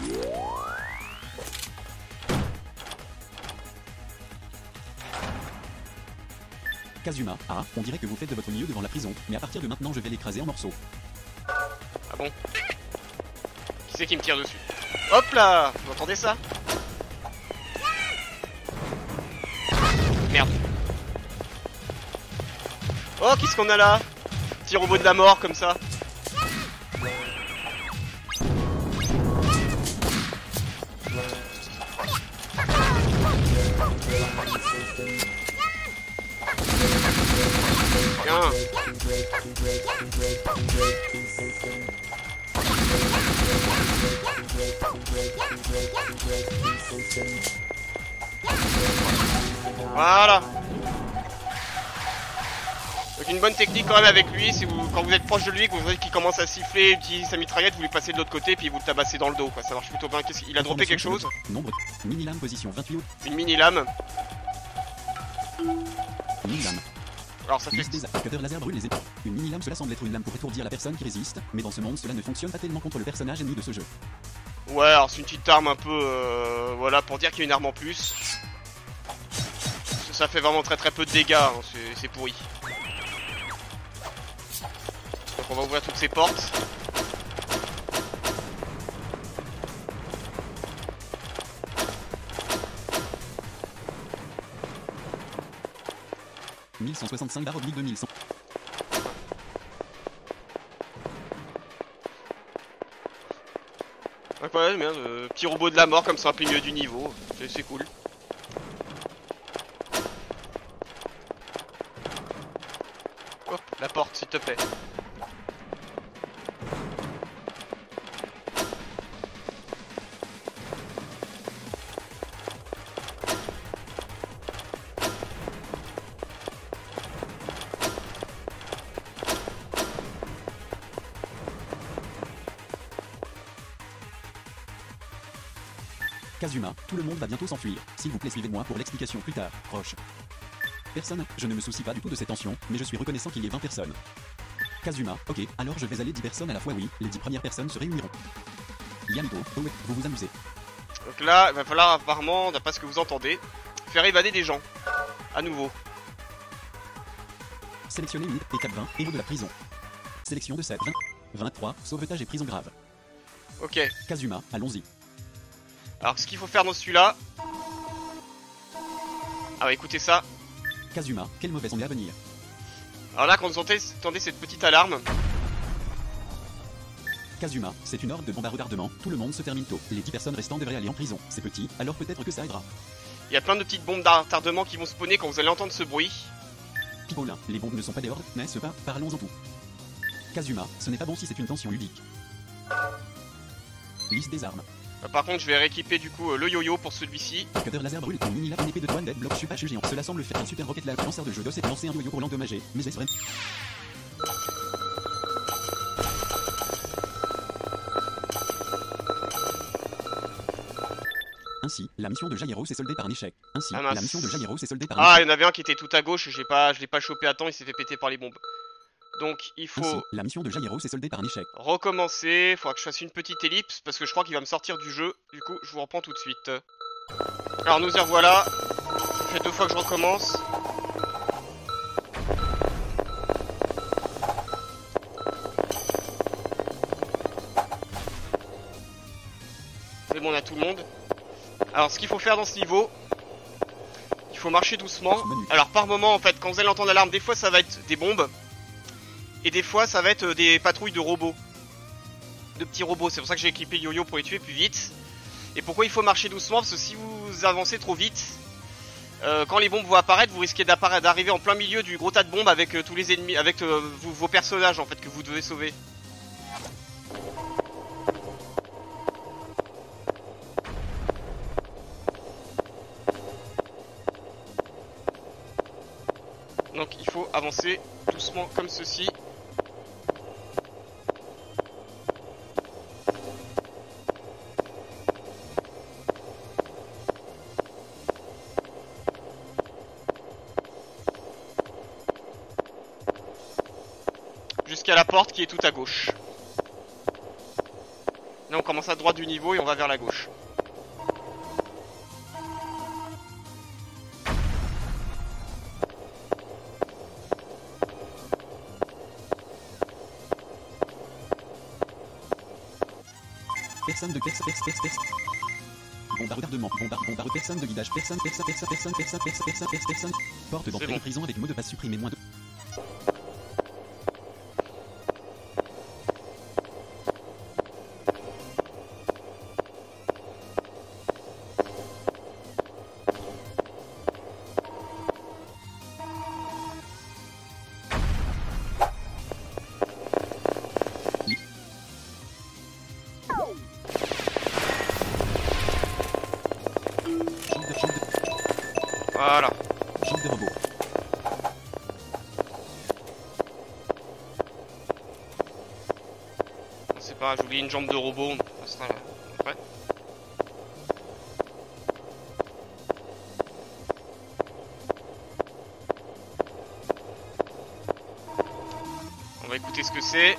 Kazuma, ah, on dirait que vous faites de votre mieux devant la prison, mais à partir de maintenant je vais l'écraser en morceaux. Ah bon? Qui c'est qui me tire dessus? Hop là! Vous entendez ça? Merde. Oh, qu'est-ce qu'on a là? Petit robot de la mort comme ça. Tiens. Voilà. Donc une bonne technique quand même avec lui, si vous, quand vous êtes proche de lui, que vous voyez qu'il commence à siffler, utiliser sa mitraillette, vous lui passez de l'autre côté puis vous le tabassez dans le dos quoi. Ça marche plutôt bien. Il a droppé quelque chose? Nombre. Mini-lame position 28. Une mini-lame. Mini-lame. Alors ça fait... Liste des cutter laser brûle les épées. Une mini-lame, cela semble être une lame pour étourdir la personne qui résiste, mais dans ce monde cela ne fonctionne pas tellement contre le personnage ennemi de ce jeu. Ouais, alors c'est une petite arme un peu... voilà, pour dire qu'il y a une arme en plus. Ça fait vraiment très peu de dégâts, hein, c'est pourri. Donc on va ouvrir toutes ces portes. « 1165/2100. Donc ouais, bien, petit robot de la mort comme ça en plein milieu du niveau, c'est cool. Hop, la porte s'il te plaît. Kazuma, tout le monde va bientôt s'enfuir. S'il vous plaît, suivez-moi pour l'explication plus tard. Roche. Personne, je ne me soucie pas du tout de ces tensions, mais je suis reconnaissant qu'il y ait 20 personnes. Kazuma, ok, alors je vais aller 10 personnes à la fois, oui, les 10 premières personnes se réuniront. Yamito, oh ouais, vous vous amusez. Donc là, il va falloir apparemment, d'après ce que vous entendez, faire évader des gens. À nouveau. Sélectionnez une étape 20, héros de la prison. Sélection de 7, 20, 23, sauvetage et prison grave. Ok. Kazuma, allons-y. Alors ce qu'il faut faire dans celui-là... Ah bah écoutez ça. Kazuma, quelle mauvaise onde à venir. Alors là quand vous entendez cette petite alarme... Kazuma, c'est une horde de bombes à retardement, tout le monde se termine tôt. Les 10 personnes restantes devraient aller en prison. C'est petit, alors peut-être que ça aidera. Il y a plein de petites bombes à retardement qui vont spawner quand vous allez entendre ce bruit. Pipolin, les bombes ne sont pas des hordes, n'est-ce pas? Parlons en tout. Kazuma, ce n'est pas bon si c'est une tension ludique. Liste des armes. Par contre je vais rééquiper du coup le yo-yo pour celui-ci. Cutter laser brûle, une mini lame, une épée de toile, dead block, super géant. Cela semble faire un super rocket lab lanceur de jeu d'os et lancer un yo-yo pour l'endommager. Mais est-ce vrai? Ainsi, la mission de Jairo s'est soldée par un échec. Ainsi, Ah, mince. la mission de Jairo s'est soldée par un Ah, échec. il y en avait un qui était tout à gauche, je l'ai pas chopé à temps, il s'est fait péter par les bombes. Donc il faut Ainsi, la mission de Jairo s'est soldée par un échec. recommencer, faudra que je fasse une petite ellipse parce que je crois qu'il va me sortir du jeu. Du coup, je vous reprends tout de suite. Alors nous y revoilà. Ça fait 2 fois que je recommence. C'est bon, on a tout le monde. Alors ce qu'il faut faire dans ce niveau, il faut marcher doucement. Alors par moment en fait, quand vous allez entendre l'alarme, des fois ça va être des bombes. Et des fois ça va être des patrouilles de robots. De petits robots, c'est pour ça que j'ai équipé le yo-yo pour les tuer plus vite. Et pourquoi il faut marcher doucement? Parce que si vous avancez trop vite, quand les bombes vont apparaître, vous risquez d'arriver en plein milieu du gros tas de bombes avec tous les ennemis, avec vos personnages en fait que vous devez sauver. Donc il faut avancer doucement comme ceci. Jusqu'à la porte qui est tout à gauche. Là on commence à droite du niveau et on va vers la gauche. Personne de bombe à retardement, bombe à personne de guidage, personne. Porte d'entrée bon. de prison avec mot de passe supprimé -2. Voilà. Jambe de robot. C'est pas, j'ai oublié une jambe de robot, on passera là après. On va écouter ce que c'est.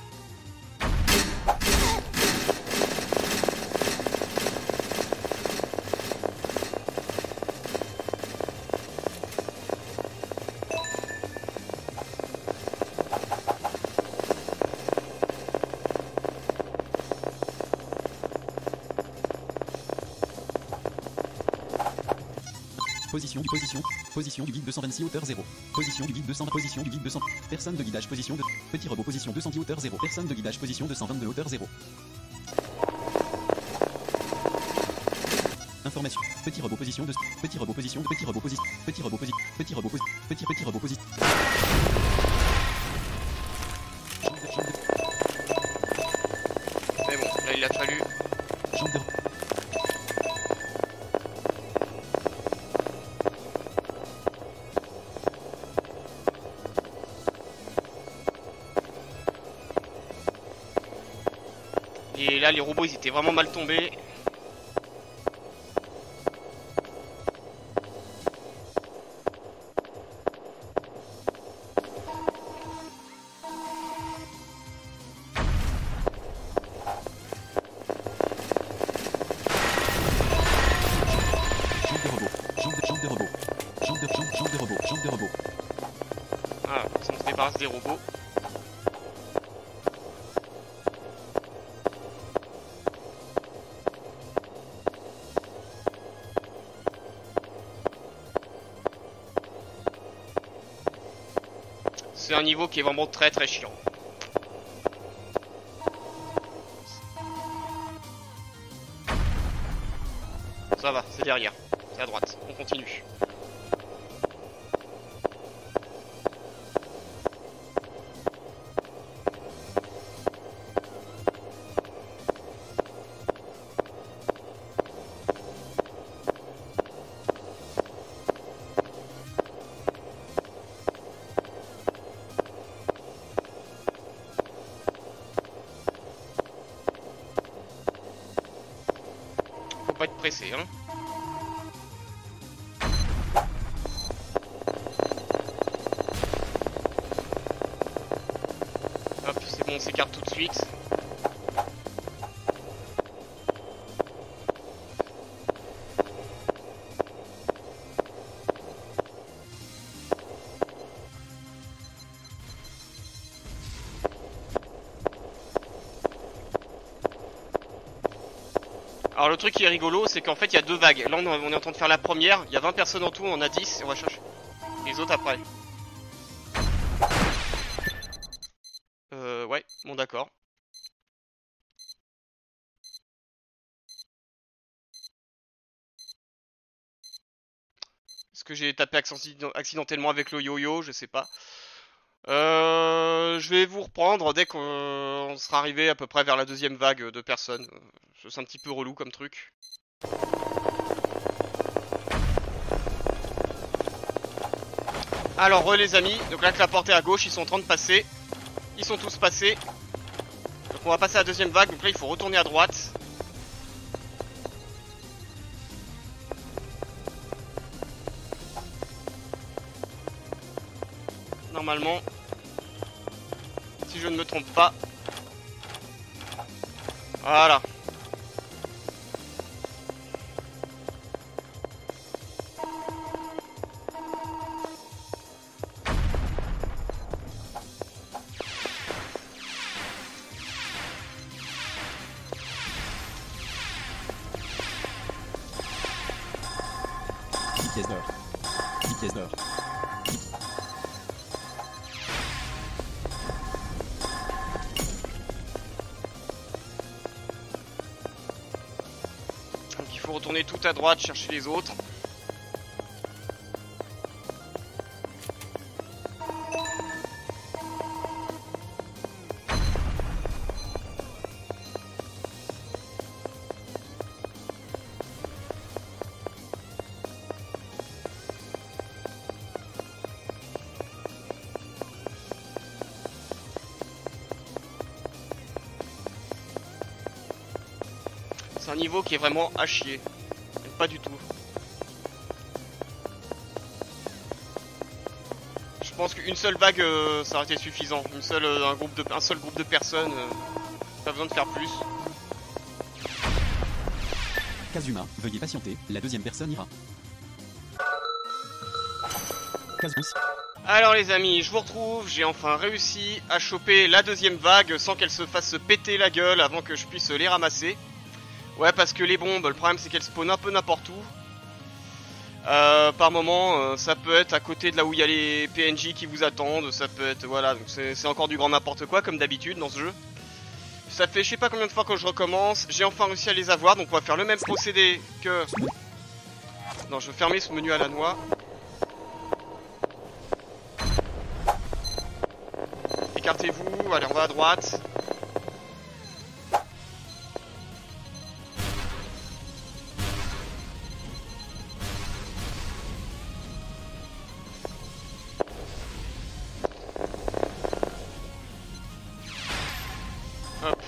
Position du guide 226 hauteur 0. Position du guide 200, position du guide 200. Personne de guidage position de petit robot position 210 hauteur 0. Personne de guidage position 222 hauteur 0. Information. Petit robot position de petit robot position de petit robot position petit robot position petit robot position petit robot position. Mais bon, là il a fallu. Jambe de Et là les robots ils étaient vraiment mal tombés. Voilà, ça on se débarrasse des robots. C'est un niveau qui est vraiment très très chiant. Ça va, c'est derrière. C'est à droite. On continue. Faut pas être pressé, hein. Hop, c'est bon, on s'écarte tout de suite. Alors le truc qui est rigolo, c'est qu'en fait il y a 2 vagues. Là on est en train de faire la première, il y a 20 personnes en tout, on en a 10 et on va chercher les autres après. Ouais, bon d'accord. Est-ce que j'ai tapé accidentellement avec le yo-yo? Je sais pas. Je vais vous reprendre dès qu'on sera arrivé à peu près vers la deuxième vague de personnes. C'est un petit peu relou comme truc. Alors les amis, donc là que la porte est à gauche, ils sont en train de passer. Ils sont tous passés. Donc on va passer à la deuxième vague, donc là il faut retourner à droite. Normalement, si je ne me trompe pas. Voilà. Pièces d'or. 10 pièces d'or. Donc il faut retourner tout à droite, chercher les autres. C'est un niveau qui est vraiment à chier. Pas du tout. Je pense qu'une seule vague, ça aurait été suffisant. Un seul groupe de personnes, pas besoin de faire plus. Kazuma, veuillez patienter, la deuxième personne ira. Kazuma. Alors les amis, je vous retrouve, j'ai enfin réussi à choper la deuxième vague sans qu'elle se fasse péter la gueule avant que je puisse les ramasser. Ouais, parce que les bombes, le problème c'est qu'elles spawnent un peu n'importe où. Par moment, ça peut être à côté de là où il y a les PNJ qui vous attendent, ça peut être, voilà, donc c'est encore du grand n'importe quoi comme d'habitude dans ce jeu. Ça fait je sais pas combien de fois que je recommence, j'ai enfin réussi à les avoir, donc on va faire le même procédé que... Non, je vais fermer ce menu à la noix. Écartez-vous, allez on va à droite. Hop.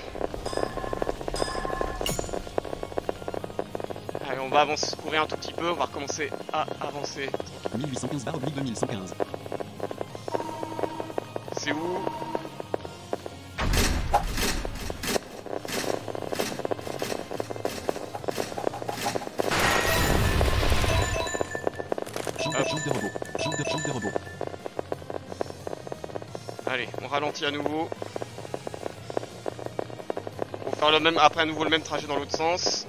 Allez, on va avancer, courir un tout petit peu, on va recommencer à avancer. 1815/2115. C'est où? Champ de robot. Champ de robot. Allez, on ralentit à nouveau. On va faire le même, après à nouveau le même trajet dans l'autre sens.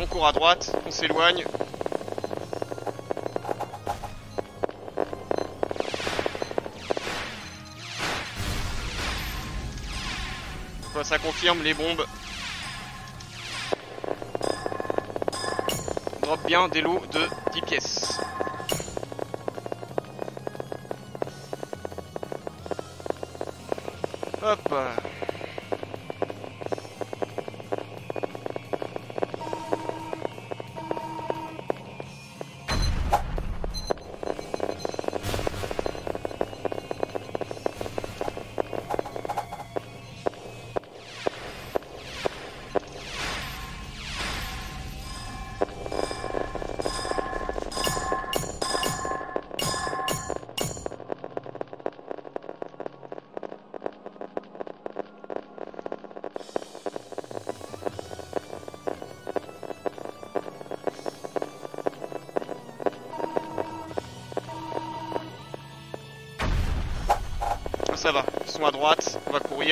court à droite, on s'éloigne. Ça confirme les bombes. Drop bien des lots de 10 pièces. Hop. Ça va, ils sont à droite, on va courir.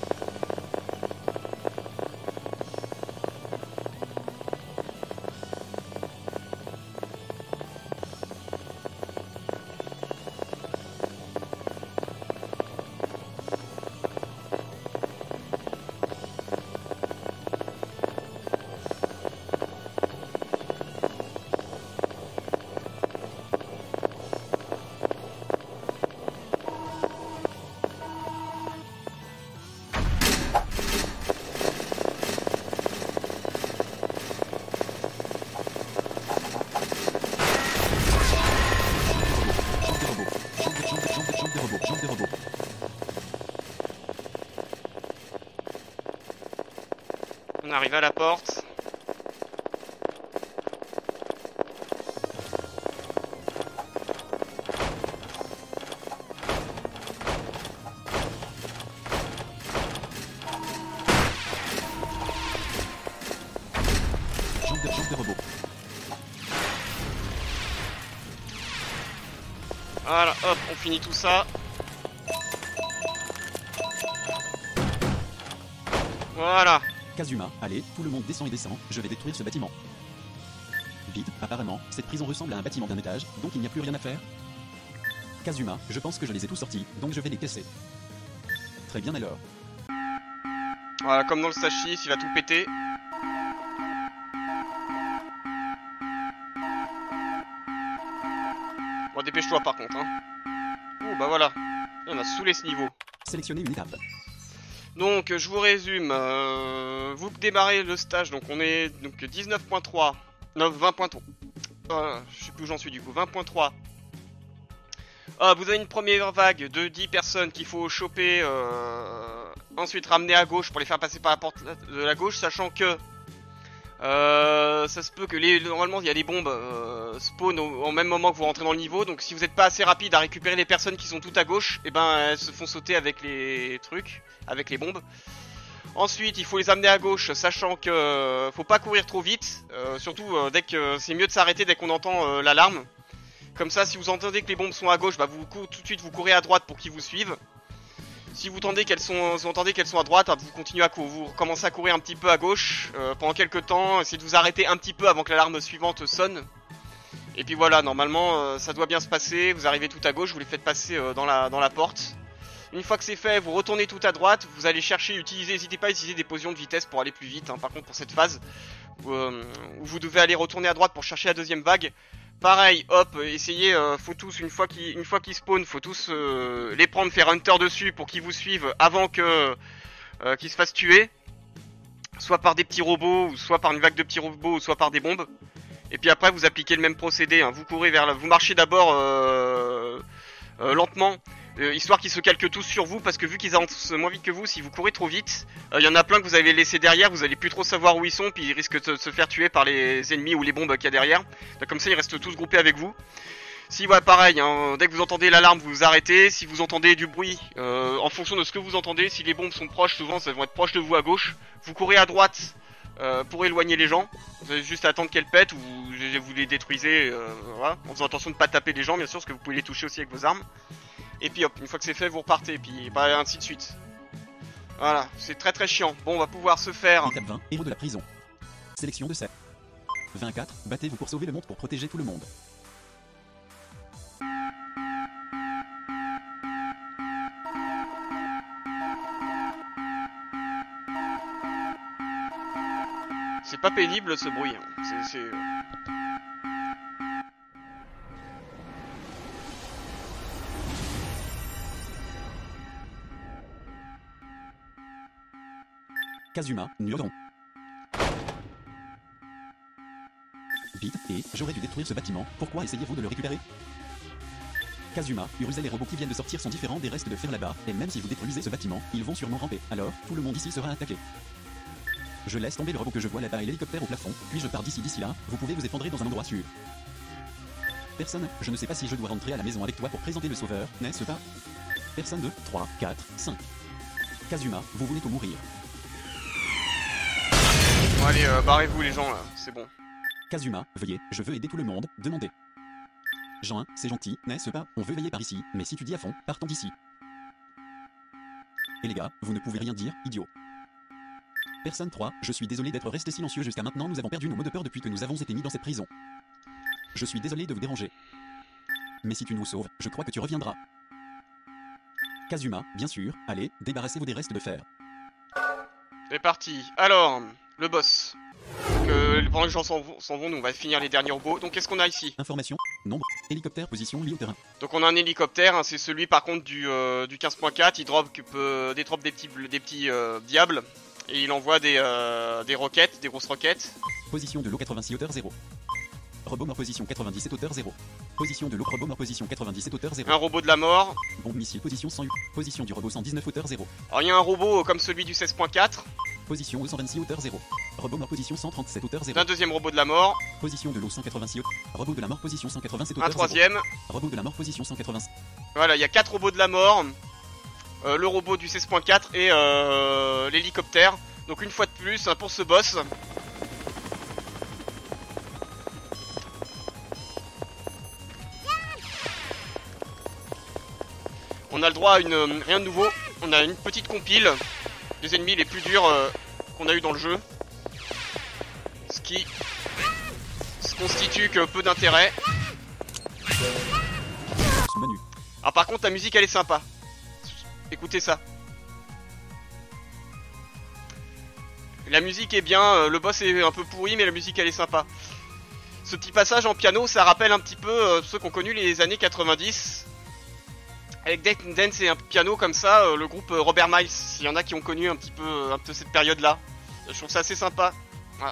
On arrive à la porte. Chambre de robot. Voilà, hop, on finit tout ça. Voilà. Kazuma, allez, tout le monde descend et descend, je vais détruire ce bâtiment. Vite, apparemment, cette prison ressemble à un bâtiment d'un étage, donc il n'y a plus rien à faire. Kazuma, je pense que je les ai tous sortis, donc je vais les casser. Très bien alors. Voilà, comme dans le stage 6, il va tout péter. Bon, dépêche-toi par contre, hein. Ouh, bah voilà. On a saoulé ce niveau. Sélectionnez une étape. Donc, je vous résume. Vous démarrez le stage, donc on est donc 19.3. Non, 20.3. Je sais plus où j'en suis du coup. 20.3. Vous avez une première vague de 10 personnes qu'il faut choper. Ensuite ramener à gauche pour les faire passer par la porte de la gauche, sachant que ça se peut que normalement il y a des bombes spawn au même moment que vous rentrez dans le niveau. Donc si vous n'êtes pas assez rapide à récupérer les personnes qui sont toutes à gauche, et ben elles se font sauter avec les trucs, avec les bombes. Ensuite il faut les amener à gauche, sachant que faut pas courir trop vite, surtout dès que c'est mieux de s'arrêter dès qu'on entend l'alarme. Comme ça, si vous entendez que les bombes sont à gauche, bah tout de suite vous courez à droite pour qu'ils vous suivent. Si vous entendez qu'elles sont à droite, vous continuez à courir, vous recommencez à courir un petit peu à gauche pendant quelques temps, essayez de vous arrêter un petit peu avant que l'alarme suivante sonne. Et puis voilà, normalement ça doit bien se passer, vous arrivez tout à gauche, vous les faites passer dans la porte. Une fois que c'est fait, vous retournez tout à droite, vous allez chercher, n'hésitez pas à utiliser des potions de vitesse pour aller plus vite, hein. Par contre pour cette phase, où vous devez aller retourner à droite pour chercher la deuxième vague. Pareil, hop, essayez, faut tous, une fois qu'ils spawnent, faut tous les prendre, faire hunter dessus pour qu'ils vous suivent avant que qu'ils se fassent tuer. Soit par des petits robots, ou soit par une vague de petits robots, ou soit par des bombes. Et puis après vous appliquez le même procédé, hein. Vous courez vous marchez d'abord lentement, histoire qu'ils se calquent tous sur vous, parce que vu qu'ils avancent moins vite que vous, si vous courez trop vite, il y en a plein que vous avez laissé derrière, vous allez plus trop savoir où ils sont, puis ils risquent de se faire tuer par les ennemis ou les bombes qu'il y a derrière. Donc comme ça ils restent tous groupés avec vous. Si ouais, pareil, hein, dès que vous entendez l'alarme, vous vous arrêtez. Si vous entendez du bruit, en fonction de ce que vous entendez, si les bombes sont proches, souvent elles vont être proches de vous à gauche, vous courez à droite pour éloigner les gens. Vous avez juste à attendre qu'elles pètent, ou vous les détruisez, voilà, en faisant attention de ne pas taper les gens bien sûr, parce que vous pouvez les toucher aussi avec vos armes. Et puis hop, une fois que c'est fait, vous repartez, et puis bah, ainsi de suite. Voilà, c'est très très chiant. Bon, on va pouvoir se faire... Étape 20, héros de la prison. Sélection de set. 24, battez-vous pour sauver le monde pour protéger tout le monde. C'est pas pénible ce bruit. C'est... Kazuma, Nurgon. Vite, et j'aurais dû détruire ce bâtiment, pourquoi essayez-vous de le récupérer? Kazuma, Urza, les robots qui viennent de sortir sont différents des restes de fer là-bas, et même si vous détruisez ce bâtiment, ils vont sûrement ramper, alors, tout le monde ici sera attaqué. Je laisse tomber le robot que je vois là-bas et l'hélicoptère au plafond, puis je pars d'ici là, vous pouvez vous effondrer dans un endroit sûr. Personne, je ne sais pas si je dois rentrer à la maison avec toi pour présenter le sauveur, n'est-ce pas? Personne 2, 3, 4, 5. Kazuma, vous voulez tout mourir. Bon allez, barrez-vous les gens là, c'est bon. Kazuma, veuillez, je veux aider tout le monde, demandez. Jean 1, c'est gentil, n'est-ce pas? On veut veiller par ici, mais si tu dis à fond, partons d'ici. Et les gars, vous ne pouvez rien dire, idiot. Personne 3, je suis désolé d'être resté silencieux jusqu'à maintenant, nous avons perdu nos mots de peur depuis que nous avons été mis dans cette prison. Je suis désolé de vous déranger. Mais si tu nous sauves, je crois que tu reviendras. Kazuma, bien sûr, allez, débarrassez-vous des restes de fer. C'est parti. Alors, le boss. Donc, pendant que les gens s'en vont, nous on va finir les derniers robots. Donc qu'est-ce qu'on a ici? Information, nombre, hélicoptère, position liée au terrain. Donc on a un hélicoptère, hein, c'est celui par contre du 15.4, il drop des petits diables. Et il envoie des roquettes, des grosses roquettes. Position de l'eau 86 hauteur 0. Robot mort position 97 hauteur 0. Position de l'eau robot mort position 97 hauteur 0. Un robot de la mort. Bombe missile position 108. Position du robot 119 hauteur 0. Alors il y a un robot comme celui du 16.4. Position au 126 hauteur 0. Robot mort position 137 hauteur 0. Un deuxième robot de la mort. Position de l'eau 186 hauteur. Robot de la mort position 187 hauteur 0. Un troisième. Robot de la mort position 187. Voilà, il y a 4 robots de la mort. Le robot du 16.4 et l'hélicoptère. Donc une fois de plus, hein, pour ce boss. On a le droit à rien de nouveau. On a une petite compile des ennemis les plus durs qu'on a eu dans le jeu. Ce qui se constitue que peu d'intérêt. Menu. Ah par contre la musique elle est sympa. Écoutez ça. La musique est bien, le boss est un peu pourri mais la musique elle est sympa. Ce petit passage en piano ça rappelle un petit peu ceux qui ont connu les années 90. Avec Dance et un piano comme ça, le groupe Robert Miles, s'il y en a qui ont connu un peu cette période là. Je trouve ça assez sympa. Voilà.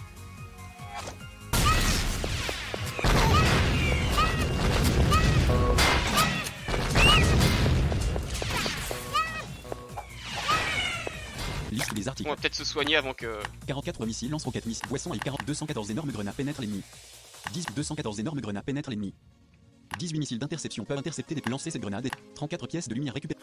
Liste des articles. On va peut-être se soigner avant que... 44 missiles, lance-roquettes, missiles, poissons et 214 énormes grenades pénètrent l'ennemi. 214 énormes grenades pénètrent l'ennemi. 18 missiles d'interception peuvent intercepter et lancer cette grenade et 34 pièces de lumière récupérées.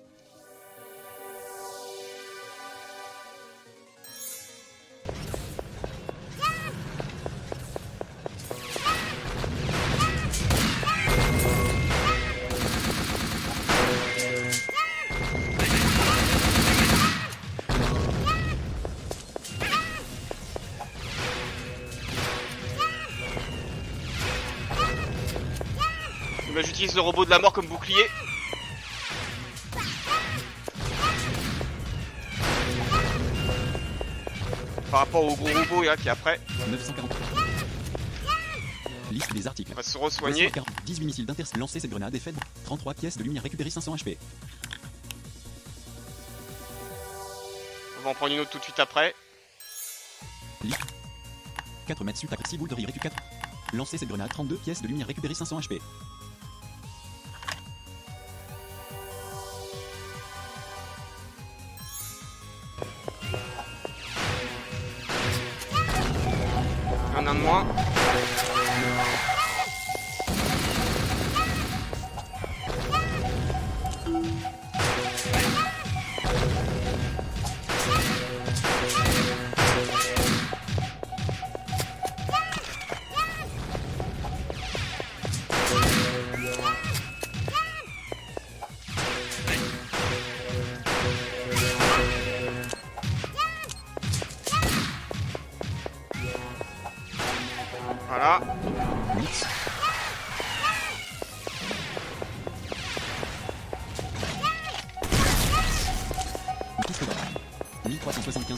Bah, j'utilise le robot de la mort comme bouclier. Par rapport au gros robot là, qui est après. 940. Liste des articles. On va se re-soigner. 18 missiles d'interception. Lancer cette grenade et faites 33 pièces de lumière récupérer 500 HP. On va en prendre une autre tout de suite après. 4 mètres suite à 6 boules de riz récupérées 4. Lancer cette grenade 32 pièces de lumière récupérer 500 HP. Un de moins. 375.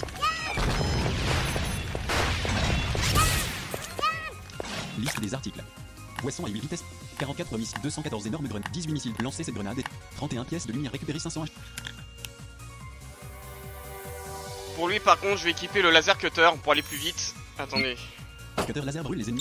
Liste des articles. Poisson à 8 vitesses. 44 missiles. 214 énormes grenades. 18 missiles. Lancer cette grenade. 31 pièces de lumière. Récupérer 500 H. Pour lui, par contre, je vais équiper le laser cutter pour aller plus vite. Attendez. Cutter laser brûle les ennemis.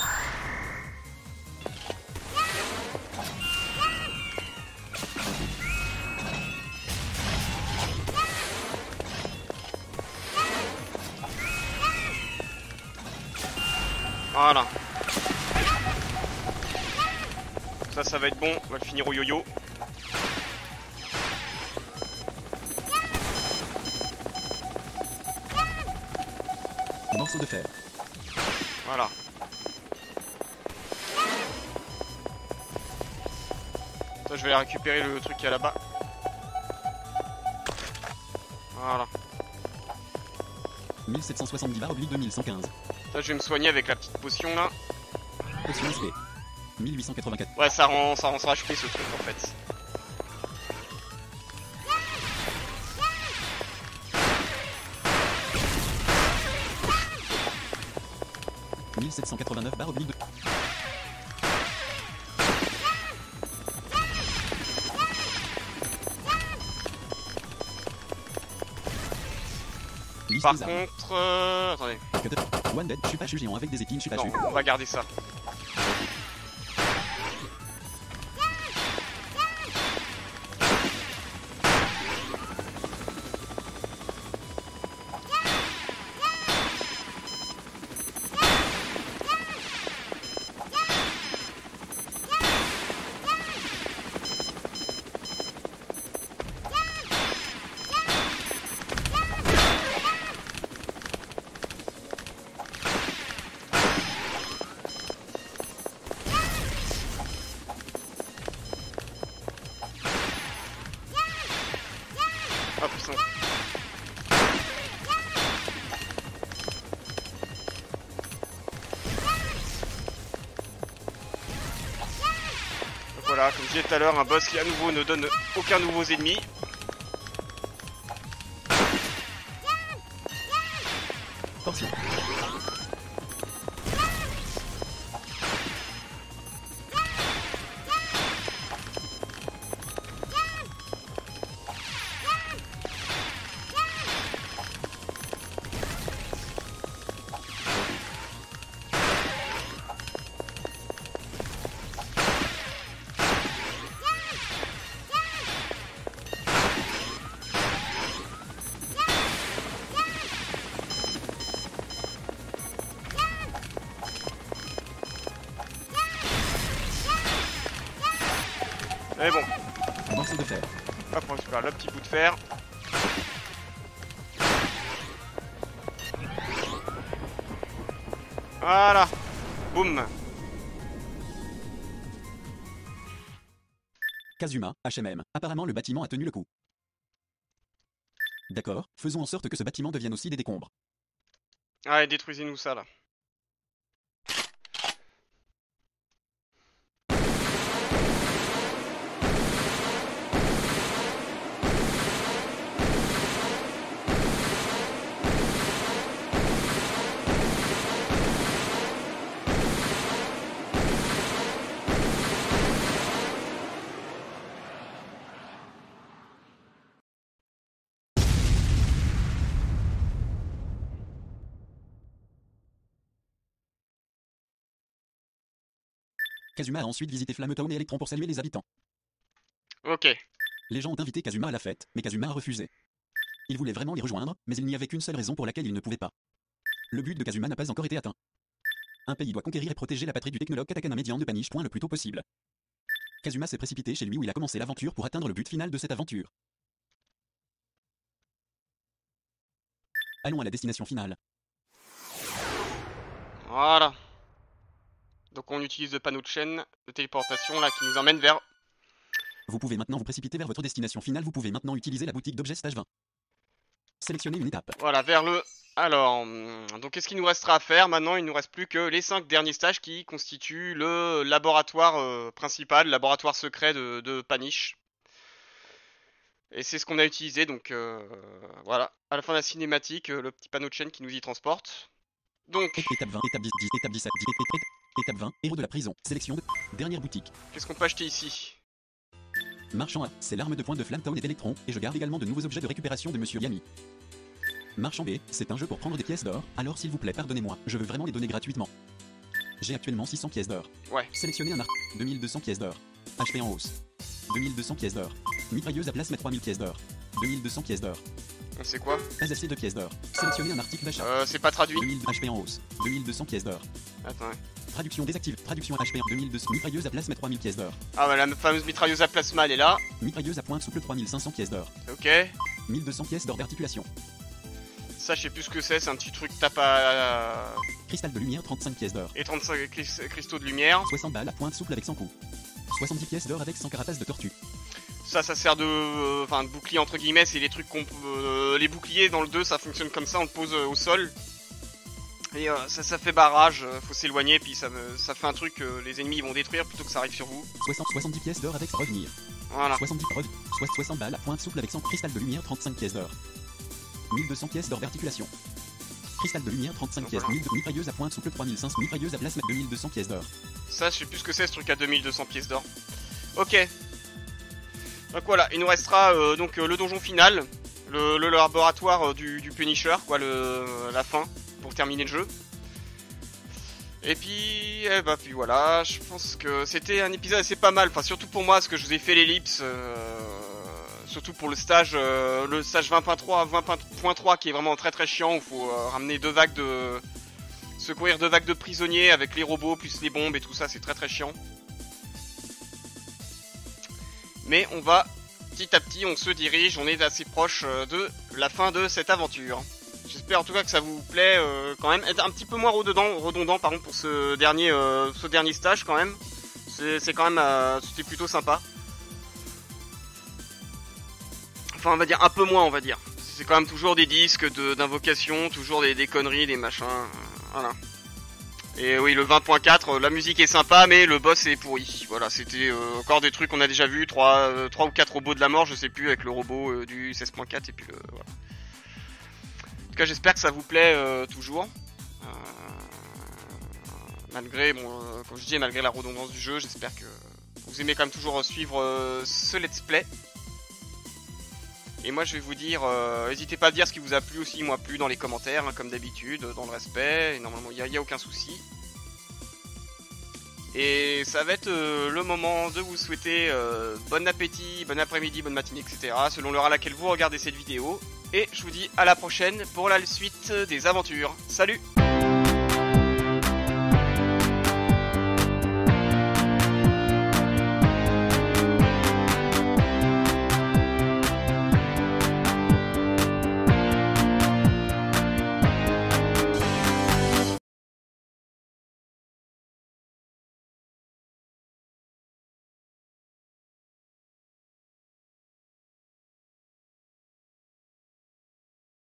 Voilà. Ça va être bon. On va le finir au yo-yo. Morceau de fer. Voilà. Ça, je vais aller récupérer le truc qui est là-bas. Voilà. 1770 barres oblique 2115. Ça, je vais me soigner avec la petite potion là. Potion SP. 1884. Ouais, ça rend HP ce truc en fait. « 1789 barres oblique 2. Liste Par des armes. contre, attendez. Cutter. One Dead, chupachu géant avec des épines Non, chupachu. on va garder ça. Ah putain. Donc voilà, comme je disais tout à l'heure, un boss qui à nouveau ne donne aucun nouveaux ennemis. Portion. Mais bon, Morceau de fer. hop, on récupère le petit bout de fer. Voilà. Boum. Kazuma, HMM. Apparemment le bâtiment a tenu le coup. D'accord, faisons en sorte que ce bâtiment devienne aussi des décombres. Allez, détruisez-nous ça là. Kazuma a ensuite visité Flammetown et Electron pour saluer les habitants. Ok. Les gens ont invité Kazuma à la fête, mais Kazuma a refusé. Il voulait vraiment les rejoindre, mais il n'y avait qu'une seule raison pour laquelle il ne pouvait pas. Le but de Kazuma n'a pas encore été atteint. Un pays doit conquérir et protéger la patrie du technologue Katakana Médian de Paniche. Le plus tôt possible. Kazuma s'est précipité chez lui où il a commencé l'aventure pour atteindre le but final de cette aventure. Allons à la destination finale. Voilà. Donc on utilise le panneau de chaîne de téléportation là qui nous emmène vers... Vous pouvez maintenant vous précipiter vers votre destination finale. Vous pouvez maintenant utiliser la boutique d'objets stage 20. Sélectionnez une étape. Voilà, vers le... Alors, donc qu'est-ce qu'il nous restera à faire? Maintenant, il nous reste plus que les 5 derniers stages qui constituent le laboratoire principal, le laboratoire secret de Paniche. Et c'est ce qu'on a utilisé, donc voilà. À la fin de la cinématique, le petit panneau de chaîne qui nous y transporte. Donc, Étape 20, étape 10, étape 17, étape 20, héros de la prison, sélection de... Dernière boutique. qu'est-ce qu'on peut acheter ici? Marchand A, c'est l'arme de poing de Flametown et d'Electron, et je garde également de nouveaux objets de récupération de Monsieur Yami. Marchand B, c'est un jeu pour prendre des pièces d'or, alors s'il vous plaît pardonnez-moi, je veux vraiment les donner gratuitement. J'ai actuellement 600 pièces d'or. Ouais. Sélectionnez un arc, 2200 pièces d'or. HP en hausse. 2200 pièces d'or. Mitrailleuse à plasma 3000 pièces d'or. 2200 pièces d'or. C'est quoi? Pas assez de pièces d'or. Sélectionnez un article d'achat. C'est pas traduit. 2000 HP en hausse. 2200 pièces d'or. Attends. Traduction désactive. Traduction HP en 2200. Mitrailleuse à plasma 3000 pièces d'or. Ah bah la fameuse mitrailleuse à plasma elle est là. Mitrailleuse à pointe souple 3500 pièces d'or. Ok. 1200 pièces d'or d'articulation. Ça je sais plus ce que c'est un petit truc tape à... Cristal de lumière 35 pièces d'or. Et 35 cristaux de lumière. 60 balles à pointe souple avec 100 coups. 70 pièces d'or avec 100 carapaces de tortue. Ça sert de... Enfin de bouclier entre guillemets, c'est les trucs qu'on peut... les boucliers dans le 2 ça fonctionne comme ça, on le pose au sol. Et ça fait barrage, faut s'éloigner puis ça fait un truc que les ennemis vont détruire plutôt que ça arrive sur vous. 70 pièces d'or avec revenir. Voilà. 60 balles à pointe souple avec 100 cristal de lumière 35 pièces d'or. 1200 pièces d'or d'articulation. Cristal de lumière 35 pièces. Voilà. 1000 mitrailleuse à pointe souple 3500. Mitrailleuse à plasma 2200 pièces d'or. Ça je sais plus ce que c'est ce truc à 2200 pièces d'or. Ok. Donc voilà, il nous restera donc le donjon final, le laboratoire du Punisher, quoi, la fin, pour terminer le jeu. Et puis, puis voilà, je pense que c'était un épisode assez pas mal, enfin surtout pour moi, parce que je vous ai fait l'ellipse, surtout pour le stage 20.3, 20.3 qui est vraiment très très chiant, où il faut ramener secourir 2 vagues de prisonniers avec les robots, plus les bombes et tout ça, c'est très très chiant. Mais on va, petit à petit, on se dirige, on est assez proche de la fin de cette aventure. J'espère en tout cas que ça vous plaît quand même. Être un petit peu moins redondant pardon, pour ce dernier stage quand même. C'est quand même, c'était plutôt sympa. Enfin on va dire un peu moins on va dire. C'est quand même toujours des disques d'invocation, toujours des conneries, des machins, voilà. Et oui, le 20.4, la musique est sympa, mais le boss est pourri. Voilà, c'était encore des trucs qu'on a déjà vu, 3 ou 4 robots de la mort, je sais plus, avec le robot du 16.4 et puis le... Voilà. En tout cas, j'espère que ça vous plaît toujours. Malgré, bon, comme je dis, malgré la redondance du jeu, j'espère que vous aimez quand même toujours suivre ce let's play. Et moi je vais vous dire, n'hésitez pas à dire ce qui vous a plu aussi, moi plu dans les commentaires, hein, comme d'habitude, dans le respect, et normalement il n'y a aucun souci. Et ça va être le moment de vous souhaiter bon appétit, bon après-midi, bonne matinée, etc. selon l'heure à laquelle vous regardez cette vidéo. Et je vous dis à la prochaine pour la suite des aventures. Salut!